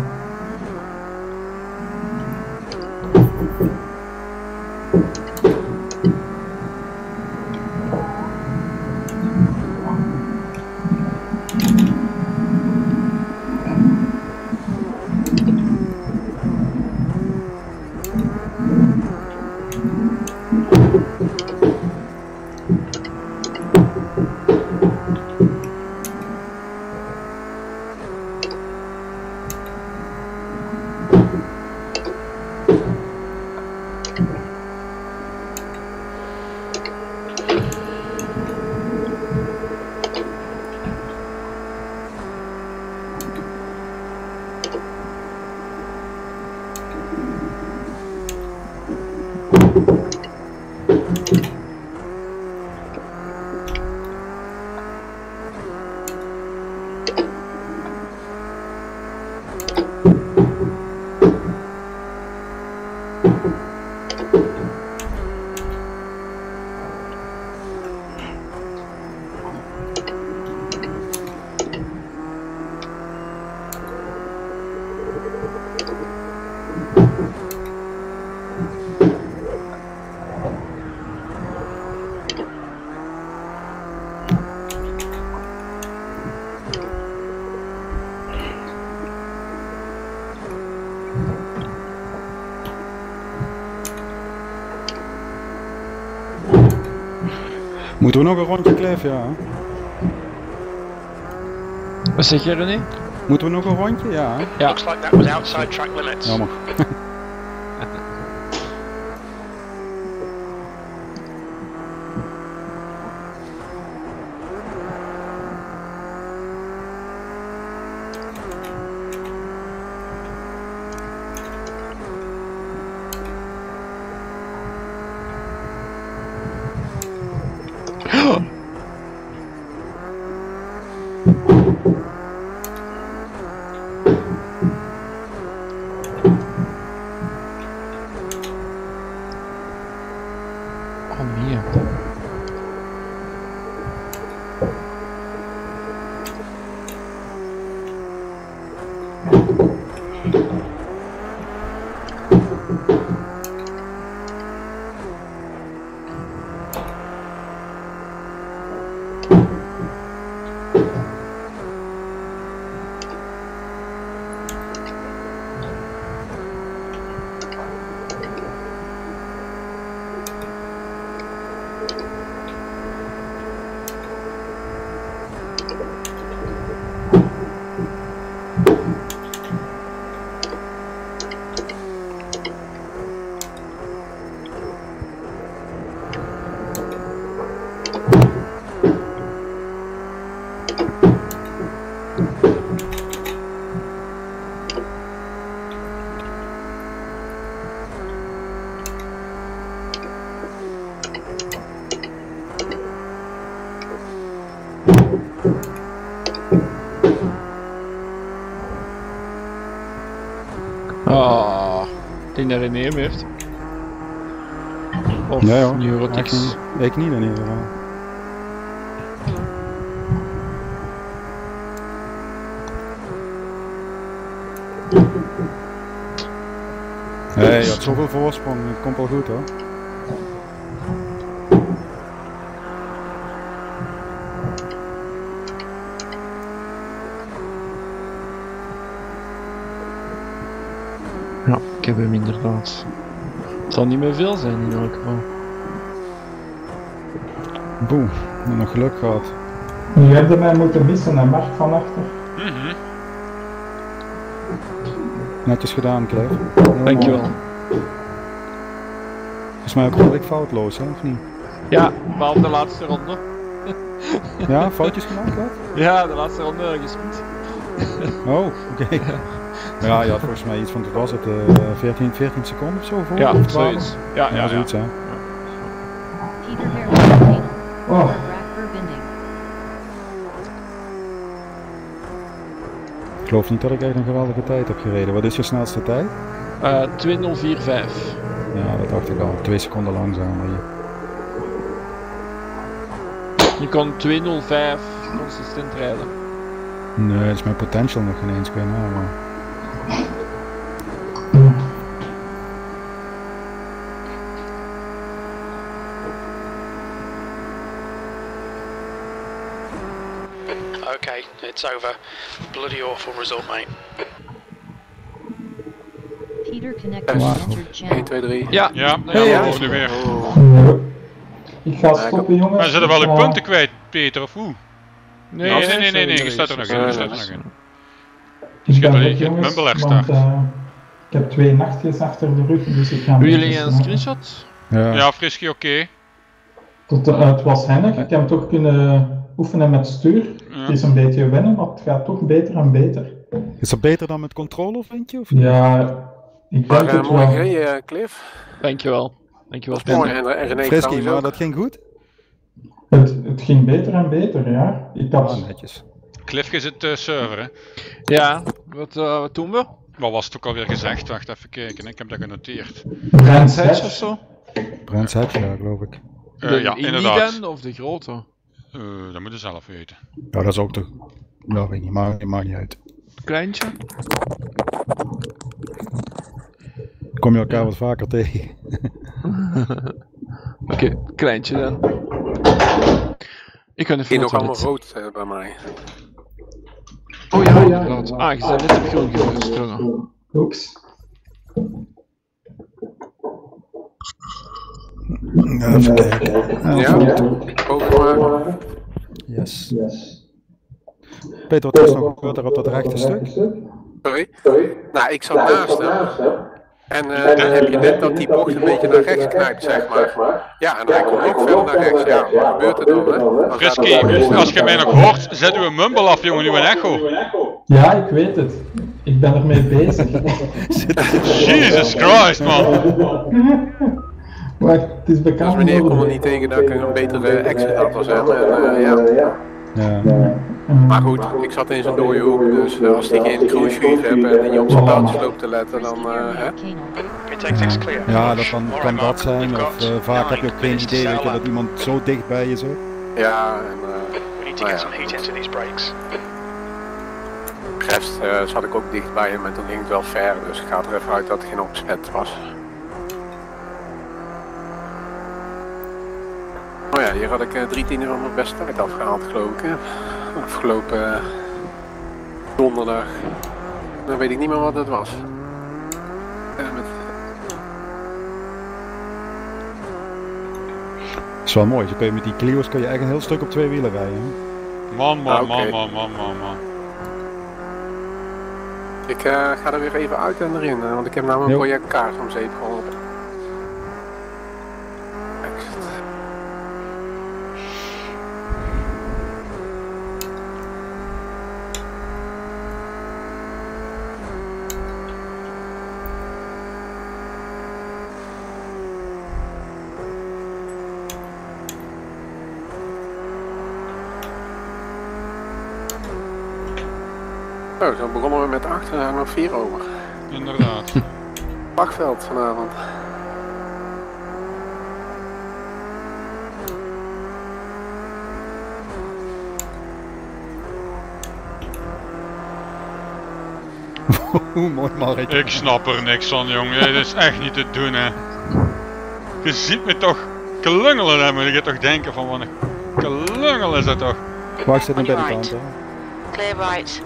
Moeten we nog een rondje, Cliff? Ja. Wat zeg je, René? Moeten we nog een rondje? Ja. Ja. Looks like that was outside track limits. Jammer. Oh nee. Ik denk dat René hem heeft. Of ja, Neurotics. Ik niet in ieder geval. Hey, je had zoveel voorsprong, het komt wel goed hoor. Ja, ik heb hem inderdaad. Het zal niet meer veel zijn in elk geval. Boe, nog geluk gehad. Nu heb je mij moeten missen, hè, Mark van achter. Netjes gedaan, Cliff. Dankjewel. Volgens mij ook redelijk foutloos, hè, of niet? Ja, behalve de laatste ronde. Ja, foutjes gemaakt, wat? Ja, de laatste ronde gespeeld. Oh, oké. Ja, je had volgens mij iets van, wat was het, 14 seconden of zo voor? Ja, of zoiets. Ja, zoiets, hè. Oh. Ik geloof niet dat ik echt een geweldige tijd heb gereden. Wat is je snelste tijd? 2045. Ja, dat dacht ik al. 2 seconden langzamer hier. Je kon 205 consistent rijden. Nee, dat is mijn potential nog geen eens kunnen halen. Okay, it's over. Bloody awful result, mate. Peter connected entered channel. 1, 2, 3. Ja, Ja, we nu weer. Ik ga stoppen, jongens. Maar zitten wel ook punten kwijt, Peter, of hoe? Nee, Nee, je staat er nog in, je staat er nog in. Ik ben Misschien weg, dat jongens, Mumble want start. ik heb 2 nachtjes achter de rug, dus ik ga... Doen jullie een screenshot? Ja, Frisky, oké. Het was handig, ik heb hem toch kunnen oefenen met stuur. Het is een beetje wennen, maar het gaat toch beter en beter. Is dat beter dan met controller, vind je? Of niet? Ja, ik denk het Mooi wel. gereden, Cliff. Dankjewel. Dankjewel. Mooi, en René Frisky, trouwens maar ook. dat ging goed? Het ging beter en beter, ja. Ik had... netjes. Cliff is het server, hè? Ja, wat doen we? Wat was het ook alweer gezegd? Wacht even kijken, ik heb dat genoteerd. Brands Hedge of zo? Brands Hedge, ja, geloof ik. Ja, inderdaad. Indie of de grote? Dat moet je zelf weten. Ja, dat is ook toch... Ja, weet ik niet, maakt niet uit. Kleintje? Kom je elkaar wat vaker tegen? Oké, kleintje dan. Ik kan even Hier naar nog het allemaal toilet. rood bij mij. Oh ja, inderdaad. Ah, je bent net op groen gesprongen. Oeps. Ja, even kijken. Ja, overmaken. Yes. Peter, wat is nog gebeurd daar op dat rechte stuk? Sorry? Nou, ik zat naast hem. En dan heb je net dat die bocht een beetje naar rechts knijpt, zeg maar. Ja, en hij komt ook veel naar rechts. Ja, wat gebeurt er dan, hè? Frisky, als je mij nog hoort, zet uw mumble af, jongen, nu een echo. Ja, ik weet het. Ik ben ermee bezig. Jesus Christ, man. Maar het is bekend. Dus meneer kon er niet tegen dat ik een betere exit had als hem. En, ja. Ja. Maar goed, ik zat in zijn dode hoek, dus als hij geen cruise shoes heeft en die op zijn touwtjes loopt te letten, dan hè? Ja, dat kan dat zijn, of vaak heb je ook geen idee weet je, dat iemand zo dicht bij je zit. Ja, en nou ja. Rest zat ik ook dicht bij hem en toen ging het wel ver, dus ik ga er even uit dat het geen opzet was. Oh ja, hier had ik 3/10 van mijn beste tijd afgehaald, geloof ik. Hè? Afgelopen donderdag. Dan weet ik niet meer wat het was. Dat is wel mooi, zo kun je met die Clio's kun je echt een heel stuk op 2 wielen rijden. Hè? Man. Ik ga er weer even uit en erin, want ik heb namelijk een project kaart om zeep geholpen. Oh, zo begonnen we met 8 en er nog 4 over. Inderdaad. Bachveld vanavond. Mooi Mark. Ik snap er niks van, jongen. Dit is echt niet te doen, hè. Je ziet me toch klungelen, hè. Maar je gaat toch denken van wat een klungel is dat toch. Waar zit een binnenkant, hè? Clear right.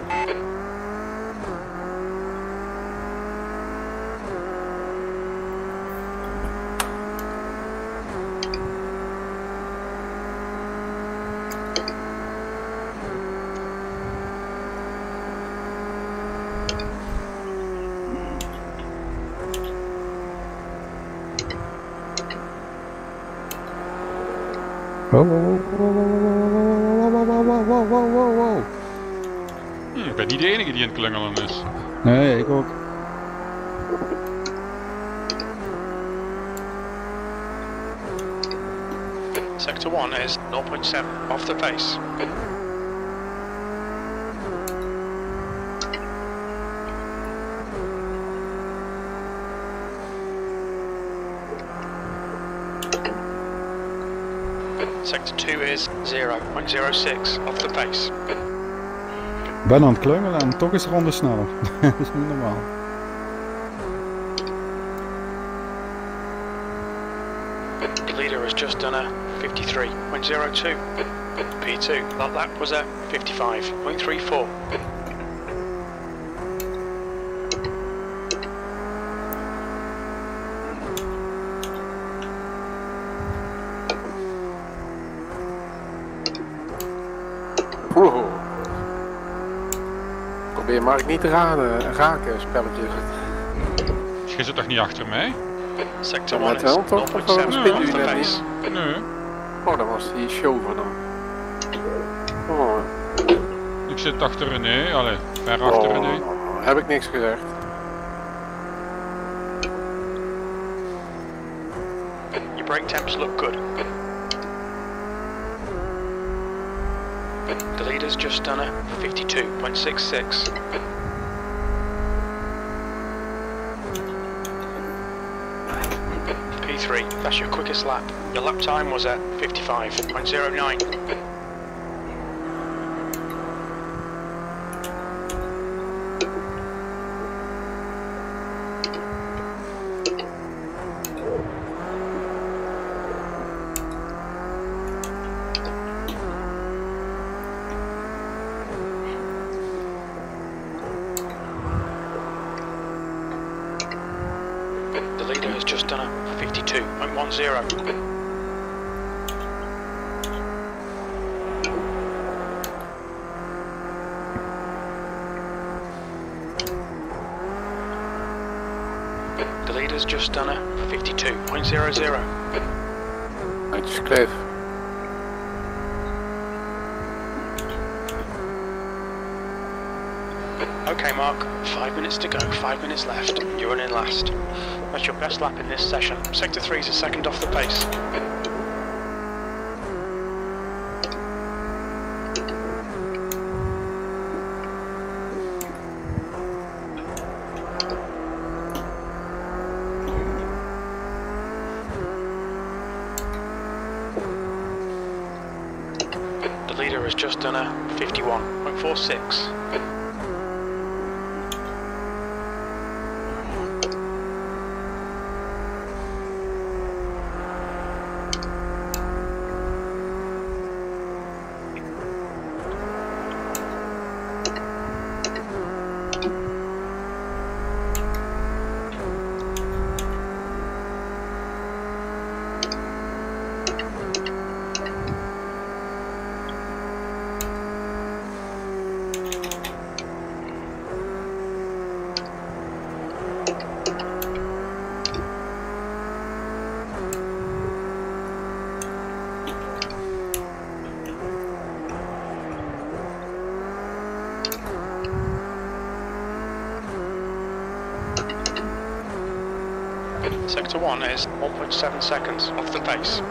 Wow. Ik ben niet de enige die in het klungelen is. Nee, ik ook. Sector 1 is 0.7 off the pace. Sector 2 is 0.06 off the pace. Ik ben aan het klungelen en toch is de ronde sneller. Dat is niet normaal. The leader has just done a 53.02. P2, that lap was a 55.34. Probeer Mark niet te raken, spelletjes. Je zit toch niet achter mij? Sector 1 is 0.7 off the pace. Nee. Oh, dat was die chauffeur dan. Oh. Ik zit achter René, allee, ver achter René. Heb ik niks gezegd. Your brake temps look good. The leader's just done a 52.66. P3, that's your quickest lap. Your lap time was at 55.09. The leader has just done a 52.10. The leader's just done a 52.00. Netjes Cliff. Okay, Mark, 5 minutes to go, 5 minutes left. You're running last. That's your best lap in this session. Sector 3 is a second off the pace. has just done a 51.46. Sector 1 is 1.7 seconds off the pace.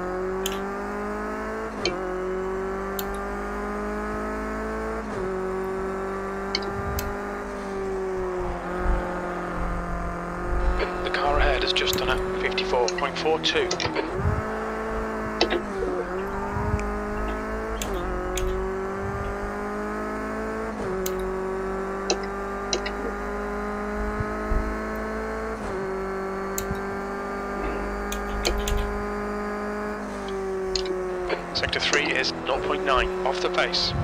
The car ahead has just done a 54.42. Sector 3 is 0.9 off the pace.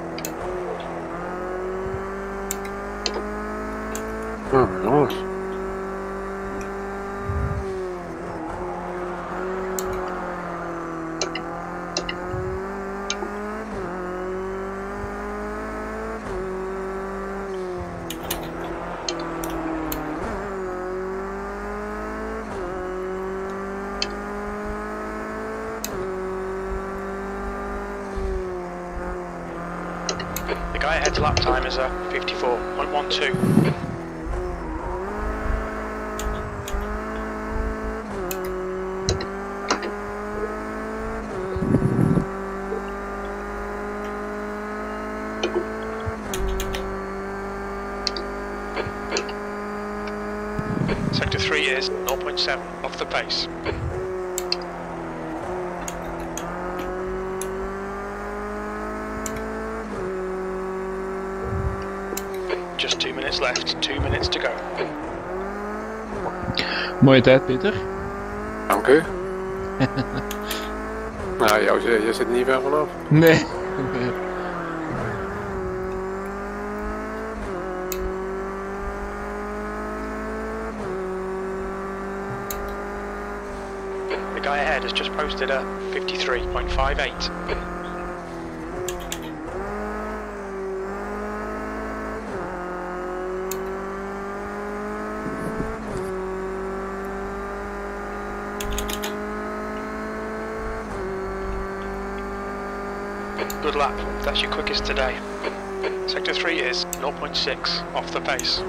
Oh, nice. The guy ahead's lap time is a 54.12. Sector 3 is 0.7 off the pace. Just 2 minutes left, 2 minutes to go. Mooie tijd, Peter. Dank u. Nou, je zit niet ver vanaf. Nee. The guy ahead has just posted a 53.58. Good lap, that's your quickest today. Sector 3 is 0.6 off the pace.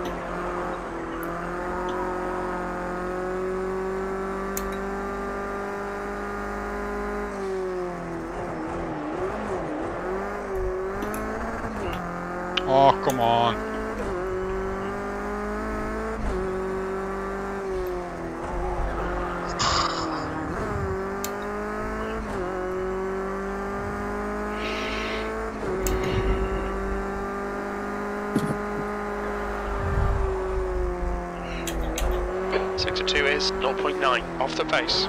Oh, come on. Sector 2 is 0.9 off the pace.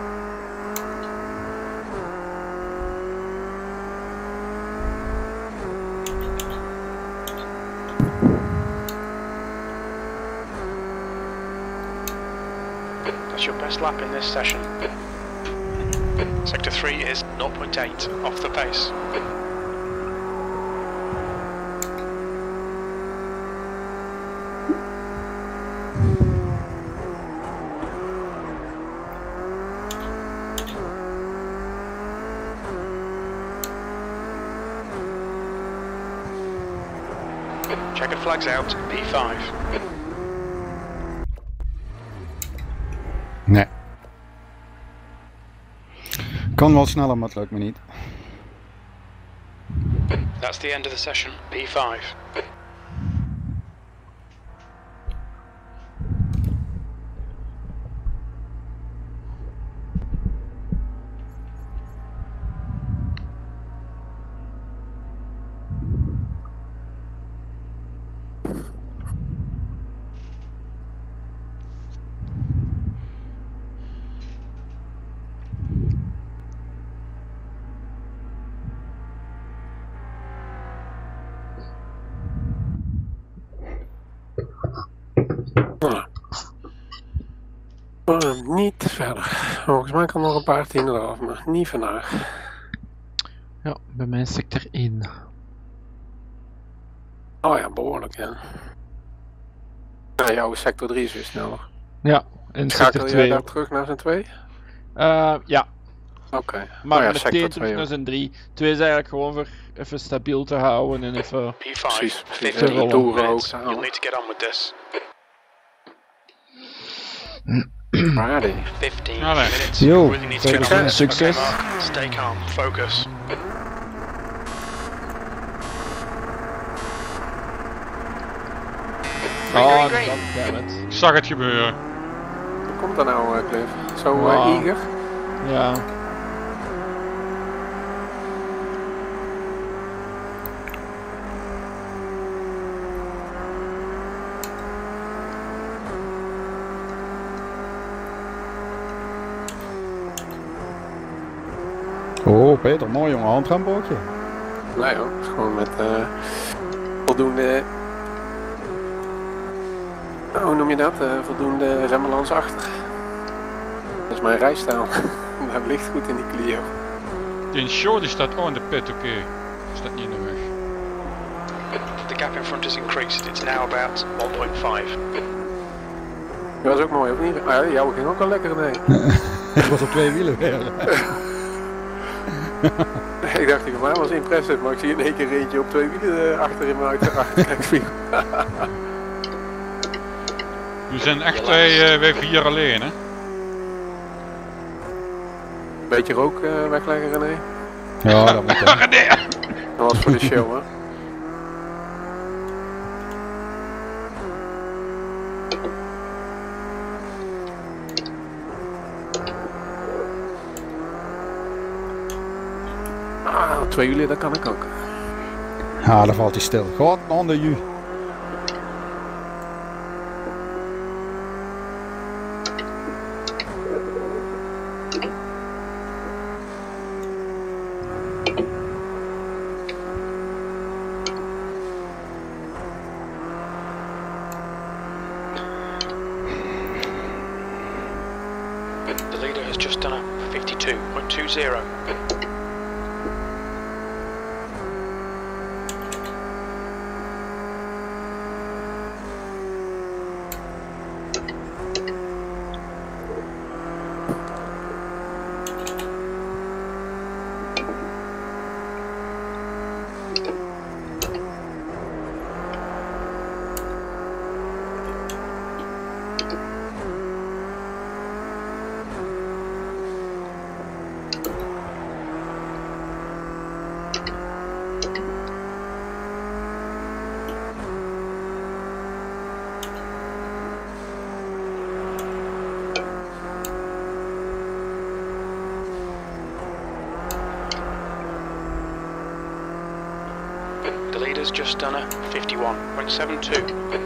That's your best lap in this session. Sector 3 is 0.8 off the pace. Checkered flags out, P5. Nee. Kan wel sneller, maar het lukt me niet. That's the end of the session, P5. verder. Volgens mij kan nog een paar tienden eraf, maar niet vandaag. Ja, bij mij is sector 1. Oh ja, behoorlijk, ja. Nou, jouw sector 3 is weer sneller. Ja, en sector 2. Schakel jij daar terug naar zijn 2? Ja. Oké. Maar ja, meteen terug naar zijn 3. 2 is eigenlijk gewoon voor even stabiel te houden en even... P5, precies. 15 minutes. You'll need to get on with this. Ready. 15 minutes. Yo, You really need to get on with this. succes. Okay, Mark, stay calm, focus. Oh, goddammit. Ik zag het gebeuren. Hoe komt dat nou, Cliff? Zo eager? Ja. Oh, Peter, mooi jongen, handremboogje. Nee hoor, het is gewoon met voldoende... hoe noem je dat? Voldoende rembalans achter. Dat is mijn rijstijl. Dat ligt goed in die Clio. Die short die staat in de pit, oké. Staat niet in de weg. The gap in front is increased. It's now about 1.5. Dat was ook mooi, of niet? Ah, ja, jou ging ook wel lekker, nee. Ik was op 2 wielen weer. Ik dacht, voor mij was impressive, maar ik zie in één keer eentje op 2 wielen achter in mijn achterkijkspiegel. We zijn echt wij 4 alleen, hè? Beetje rook wegleggen, René? Ja, dat moet wel. René! Dat was voor de show, hè? Ah, 2 wielen, dat kan ik ook. Ja, dan valt hij stil. God, onder je. The leader has just done a 52.20. The leader's just done a 51.72.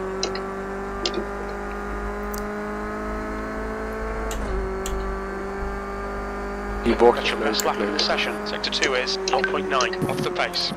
Die bocht That's your best lap in the session. Sector 2 is 0.9 off the pace.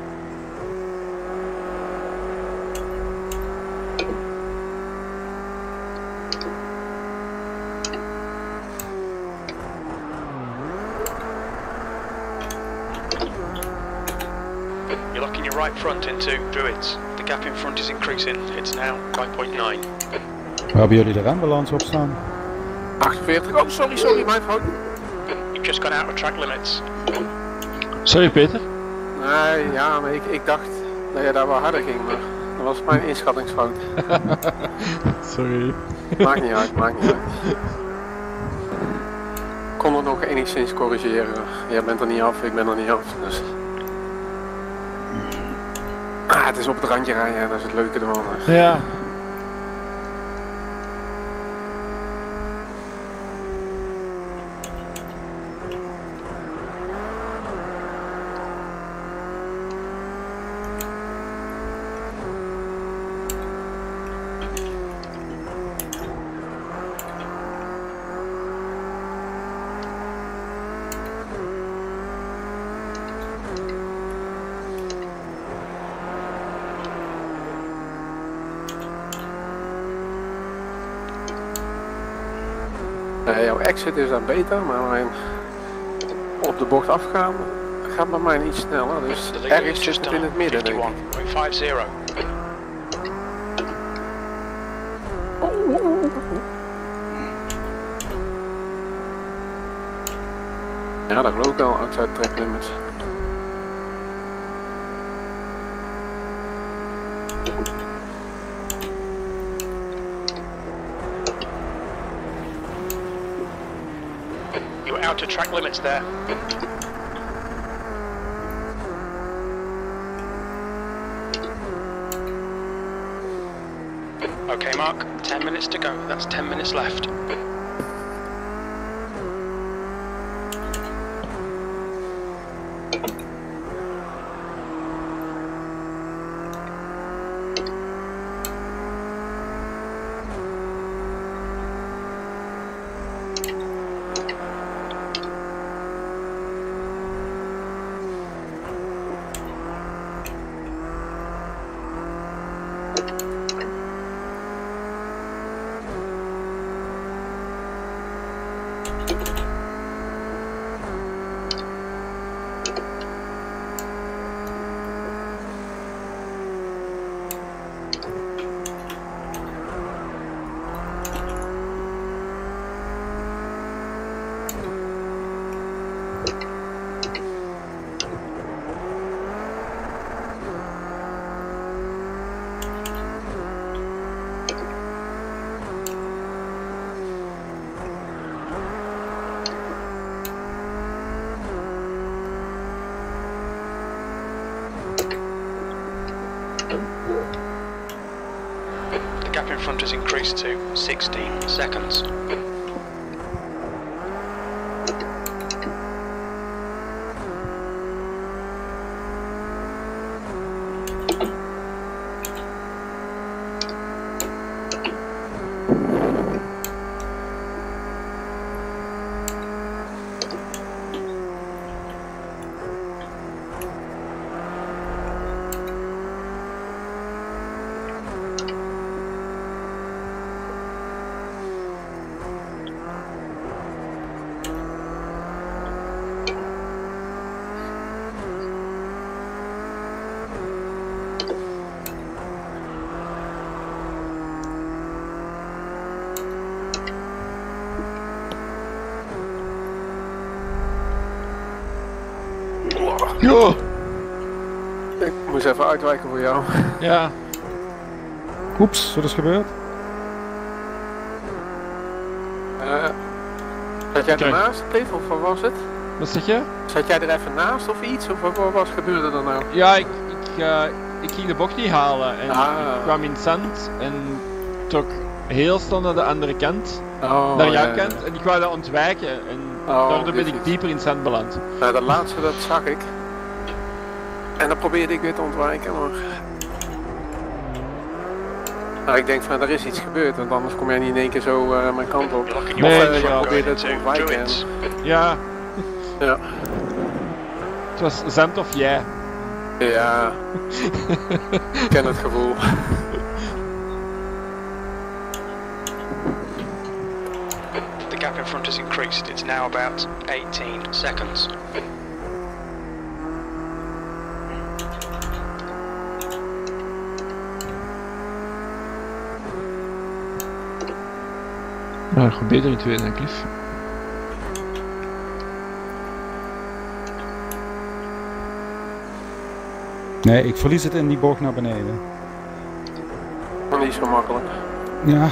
You're locking your right front into Druids. The gap in front is increasing. It's now 5.9. Waar hebben jullie de rembalans op staan? 48. Oh, sorry, mijn fout. You've just gone out of track limits. Sorry Peter. Nee, ja, maar ik dacht dat jij daar wel harder ging, maar dat was mijn inschattingsfout. Sorry. Maakt niet uit. Ik kon het nog enigszins corrigeren. Jij bent er niet af, ik ben er niet af, dus... het is op het randje rijden, dat is het leuke ervan. Ja. jouw exit is dan beter, maar mijn op de bocht afgaan gaat bij mij niet sneller. Dus ergens zit het in het midden, denk ik. 51.50. Ja, dat geloof ik wel, outside track limits. You're out of track limits there. Okay, Mark, 10 minutes to go. That's 10 minutes left. The gap in front has increased to 16 seconds. Jo! Ik moest even uitwijken voor jou. Ja. Oeps, wat is gebeurd? Zat jij ernaast, Cliff, of wat was het? Wat zeg je? Zat jij er even naast of iets, of wat gebeurde er nou? Ja, ik ging de bocht niet halen en ik kwam in het zand en trok heel snel naar de andere kant, naar jouw kant, en ik wou dat ontwijken en daardoor ben ik dieper in het zand beland. Nou, dat laatste, dat zag ik. En dan probeerde ik weer te ontwijken, maar... Nou, ik denk van, er is iets gebeurd, want anders kom jij niet in één keer zo mijn kant op. Nee, je probeerde het te ontwijken. En... Ja. Ja. Het was zand of jij. Ja. Ik ken het gevoel. The gap in front has increased. It's now about 18 seconds. Nou, goed beter in tweede dan Cliff. Nee, ik verlies het in die bocht naar beneden. Niet zo makkelijk. Ja.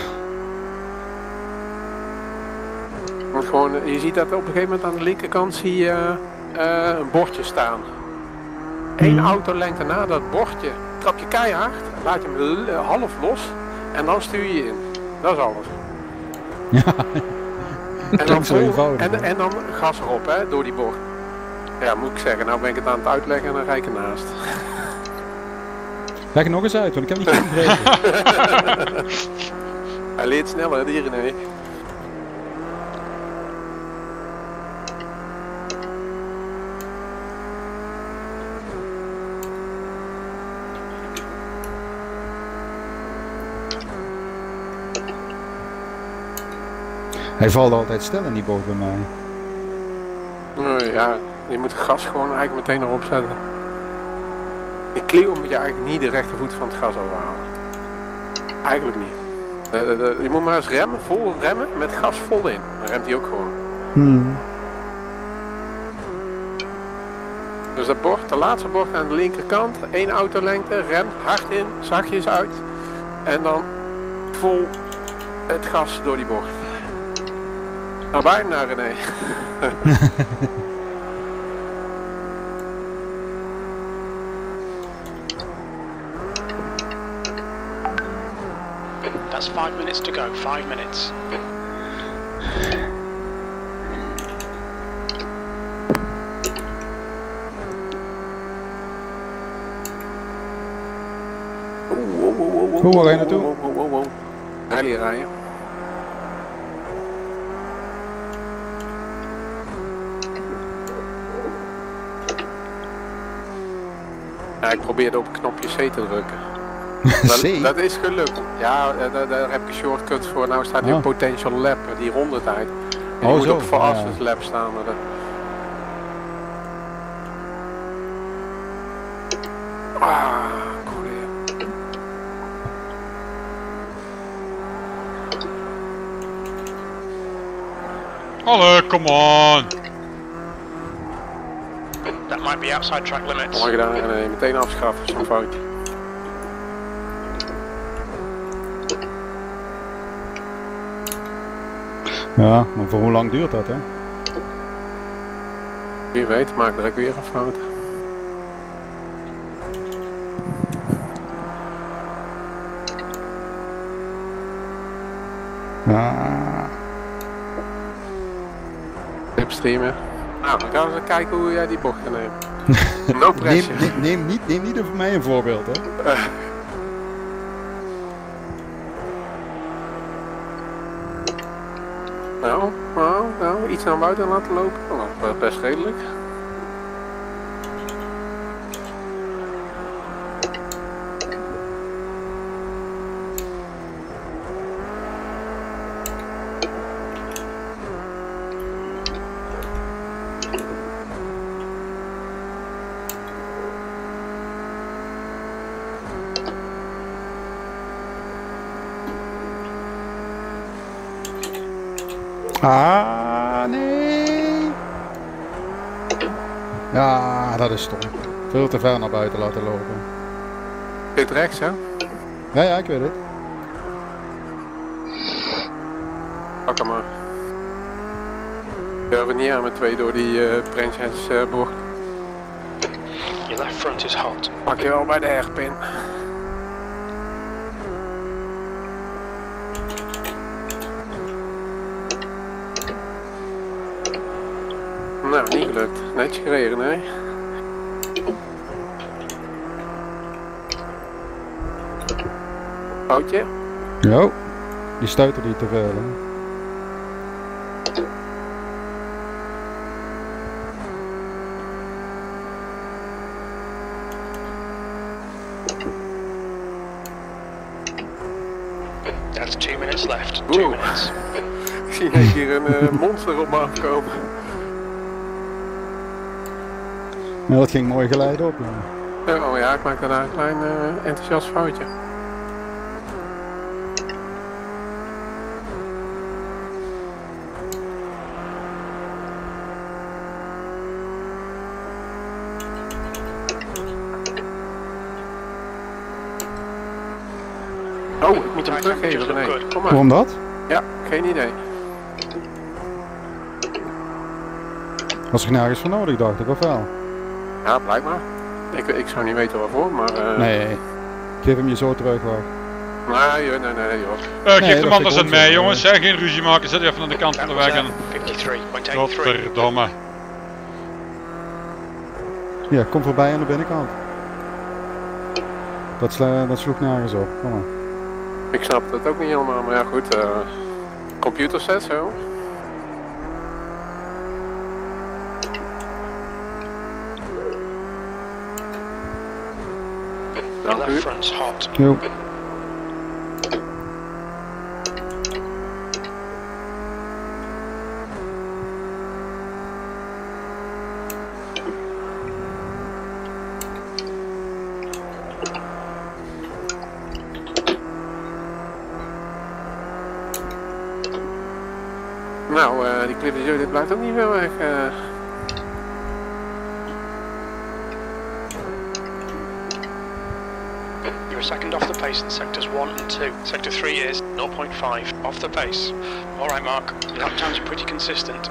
Want gewoon, je ziet dat op een gegeven moment aan de linkerkant zie je een bordje staan. Eén autolengte na dat bordje trap je keihard, laat je hem half los en dan stuur je in. Dat is alles. Ja. En dan, en dan gas erop, hè, door die bocht. Ja, moet ik zeggen, nou ben ik het aan het uitleggen en dan rijd ik ernaast. Leg het nog eens uit, want ik heb niet goed begrepen. Hij leert sneller, die René. Hij valt altijd stil in die boot bij mij. Ja, je moet het gas gewoon eigenlijk meteen erop zetten. In Clio moet je eigenlijk niet de rechtervoet van het gas overhalen. Eigenlijk niet. Je moet maar eens remmen, vol remmen, met gas vol in. Dan remt hij ook gewoon. Dus dat bord, de laatste bord aan de linkerkant, 1 autolengte, rem hard in, zachtjes uit. En dan vol het gas door die bocht. Nou, bijna René. That's 5 minutes to go, 5 minutes. Hoe ga je naartoe? Wow. Rally rijden. Ja, ik probeerde op het knopje C te drukken. Dat is gelukt. Ja, daar heb ik shortcuts voor. Nou staat hier potential lap, die rondetijd. En die moet op fastest lap staan. Cool. Hallo, come on! That might be outside track limits. Mooi gedaan, en meteen afschaffen, zo'n foutje. Ja, maar voor hoe lang duurt dat, hè? Wie weet, maak direct weer een fout. Slipstreamen. Nou, dan gaan we eens kijken hoe jij die bochten neemt. No pressure. Neem niet voor mij een voorbeeld, hè? Nou, iets naar buiten laten lopen. Nou, best redelijk. Nee! Ja, dat is stom. Veel te ver naar buiten laten lopen. Dit rechts, hè? Ja, ik weet het. Pak hem maar. We niet aan met 2 door die Princess bocht. Your left front is hot. Pak je wel bij de hairpin. Nou, niet gelukt. Netjes gereden, hè? Foutje? Jo, die stuitte niet te veel, hè? That's 2 minutes left. 2 minutes. Ik zie hier een monster op me afkomen. Ja, dat ging mooi geleid op. Ja. Oh ja, ik maak daarna een klein enthousiast foutje. Oh, ik moet hem teruggeven. Nee, kom maar. Waarom dat? Ja, geen idee. Was er nergens voor nodig, dacht ik, of wel? Ja, blijkbaar. Ik zou niet weten waarvoor, maar... Nee, geef hem je zo terug, wacht. Nee joh. Geef hem anders aan mij, jongens. Geen ruzie maken, zet even aan de kant van de weg en... 53, Godverdomme. Ja, kom voorbij aan de binnenkant. Dat sloeg nergens op, kom maar. Ik snap het ook niet helemaal, maar ja goed. Computerset zo. Dank u. Jo. Nou, die Cliff de Jeu, dit blijft ook niet veel weg. You're a second off the pace in sectors 1 and 2. Sector 3 is 0.5 off the pace. Alright Mark, your lap times are pretty consistent.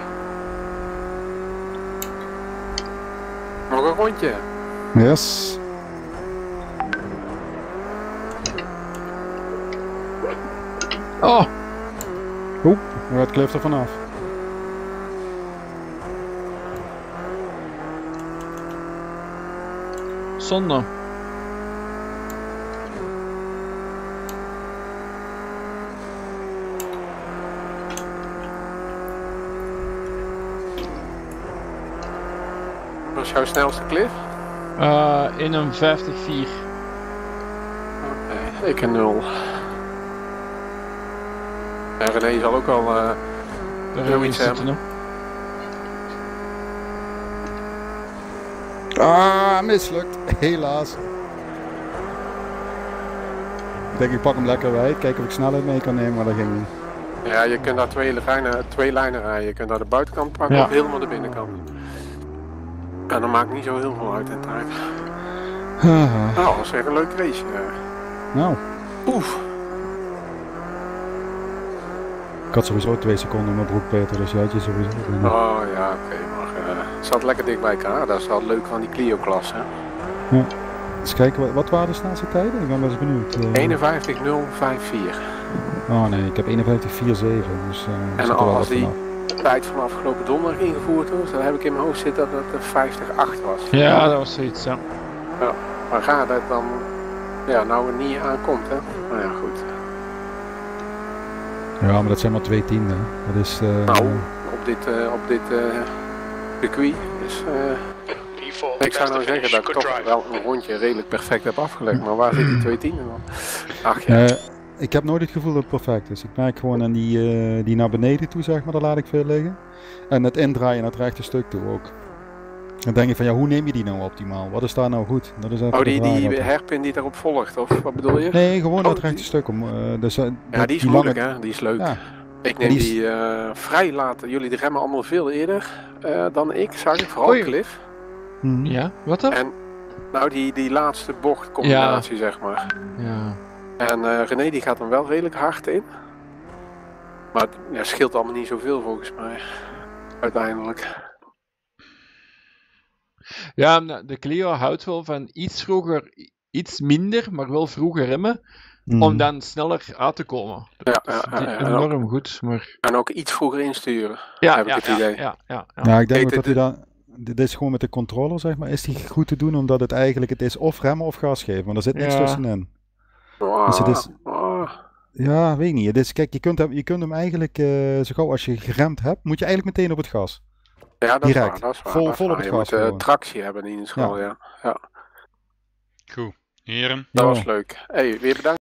Nog een rondje. Yes. Oh! Oeh, hoe gaat Cliff er vanaf? Zonde. Wat is jouw snelste Cliff? 51-4. Oké, ik een 0. En René zal ook al zoiets hebben. Ah, mislukt. Helaas. Ik denk ik pak hem lekker wijd, kijken of ik snelheid mee kan nemen, maar dat ging niet. Ja, je kunt daar twee lijnen rijden. Je kunt daar de buitenkant pakken of helemaal de binnenkant. En dat maakt niet zo heel veel uit in tijd. Nou, dat is echt een leuk race. Nou. Oef. Ik had sowieso 2 seconden in mijn broek, Peter, dus je had je sowieso. Oh ja, oké, maar het zat lekker dicht bij elkaar. Dat is wel leuk van die Clio-klasse. Ja. Eens kijken, wat waren de snelste tijden? Ik ben wel eens benieuwd. 51.054. Oh nee, ik heb 51.47. Dus, en als die tijd van afgelopen donderdag ingevoerd was, dan heb ik in mijn hoofd zitten dat het 50.8 was. Ja, dat was zoiets, ja. Ja, maar ga dat dan, ja, nou er niet aankomt, hè. Nou ja, goed. Ja, maar dat zijn maar 2 tienden. Dat is... Nou, op dit circuit is... ik zou nou zeggen dat ik toch wel een rondje redelijk perfect heb afgelegd, maar waar zit die 2 tienden dan? Ach ja. Ik heb nooit het gevoel dat het perfect is. Ik merk gewoon aan die naar beneden toe, zeg maar, daar laat ik veel liggen. En het indraaien naar het rechte stuk toe ook. Dan denk je van, ja, hoe neem je die nou optimaal? Wat is daar nou goed? Dat is die hairpin die daarop volgt, of wat bedoel je? Nee, gewoon het rechte stuk. Ja, die is moeilijk, hè? Die is leuk. Ja. Ik neem die vrij laat. Jullie remmen allemaal veel eerder dan ik, zag ik. Vooral Cliff. Ja, wat dan? En nou, die laatste bochtcombinatie, zeg maar. Ja. En René die gaat hem wel redelijk hard in. Maar het scheelt allemaal niet zoveel volgens mij. Uiteindelijk. Ja, de Clio houdt wel van iets vroeger, iets minder, maar wel vroeger remmen. Om dan sneller uit te komen. Dat is enorm goed. Maar... En ook iets vroeger insturen, heb ik het idee. Ja, ik denk dat hij dan... Dit is gewoon met de controller, zeg maar, is die goed te doen, omdat het eigenlijk, het is of remmen of gas geven, maar er zit niks tussenin. Dus het is... Ja, weet ik niet. Het is, kijk, je kunt hem eigenlijk, zo gauw als je geremd hebt, moet je eigenlijk meteen op het gas. Ja, dat direct. Is waar. Dat is vol op het gas. Je moet tractie hebben in ieder geval, ja. Goed, heren. Dat was leuk. Hey, weer bedankt.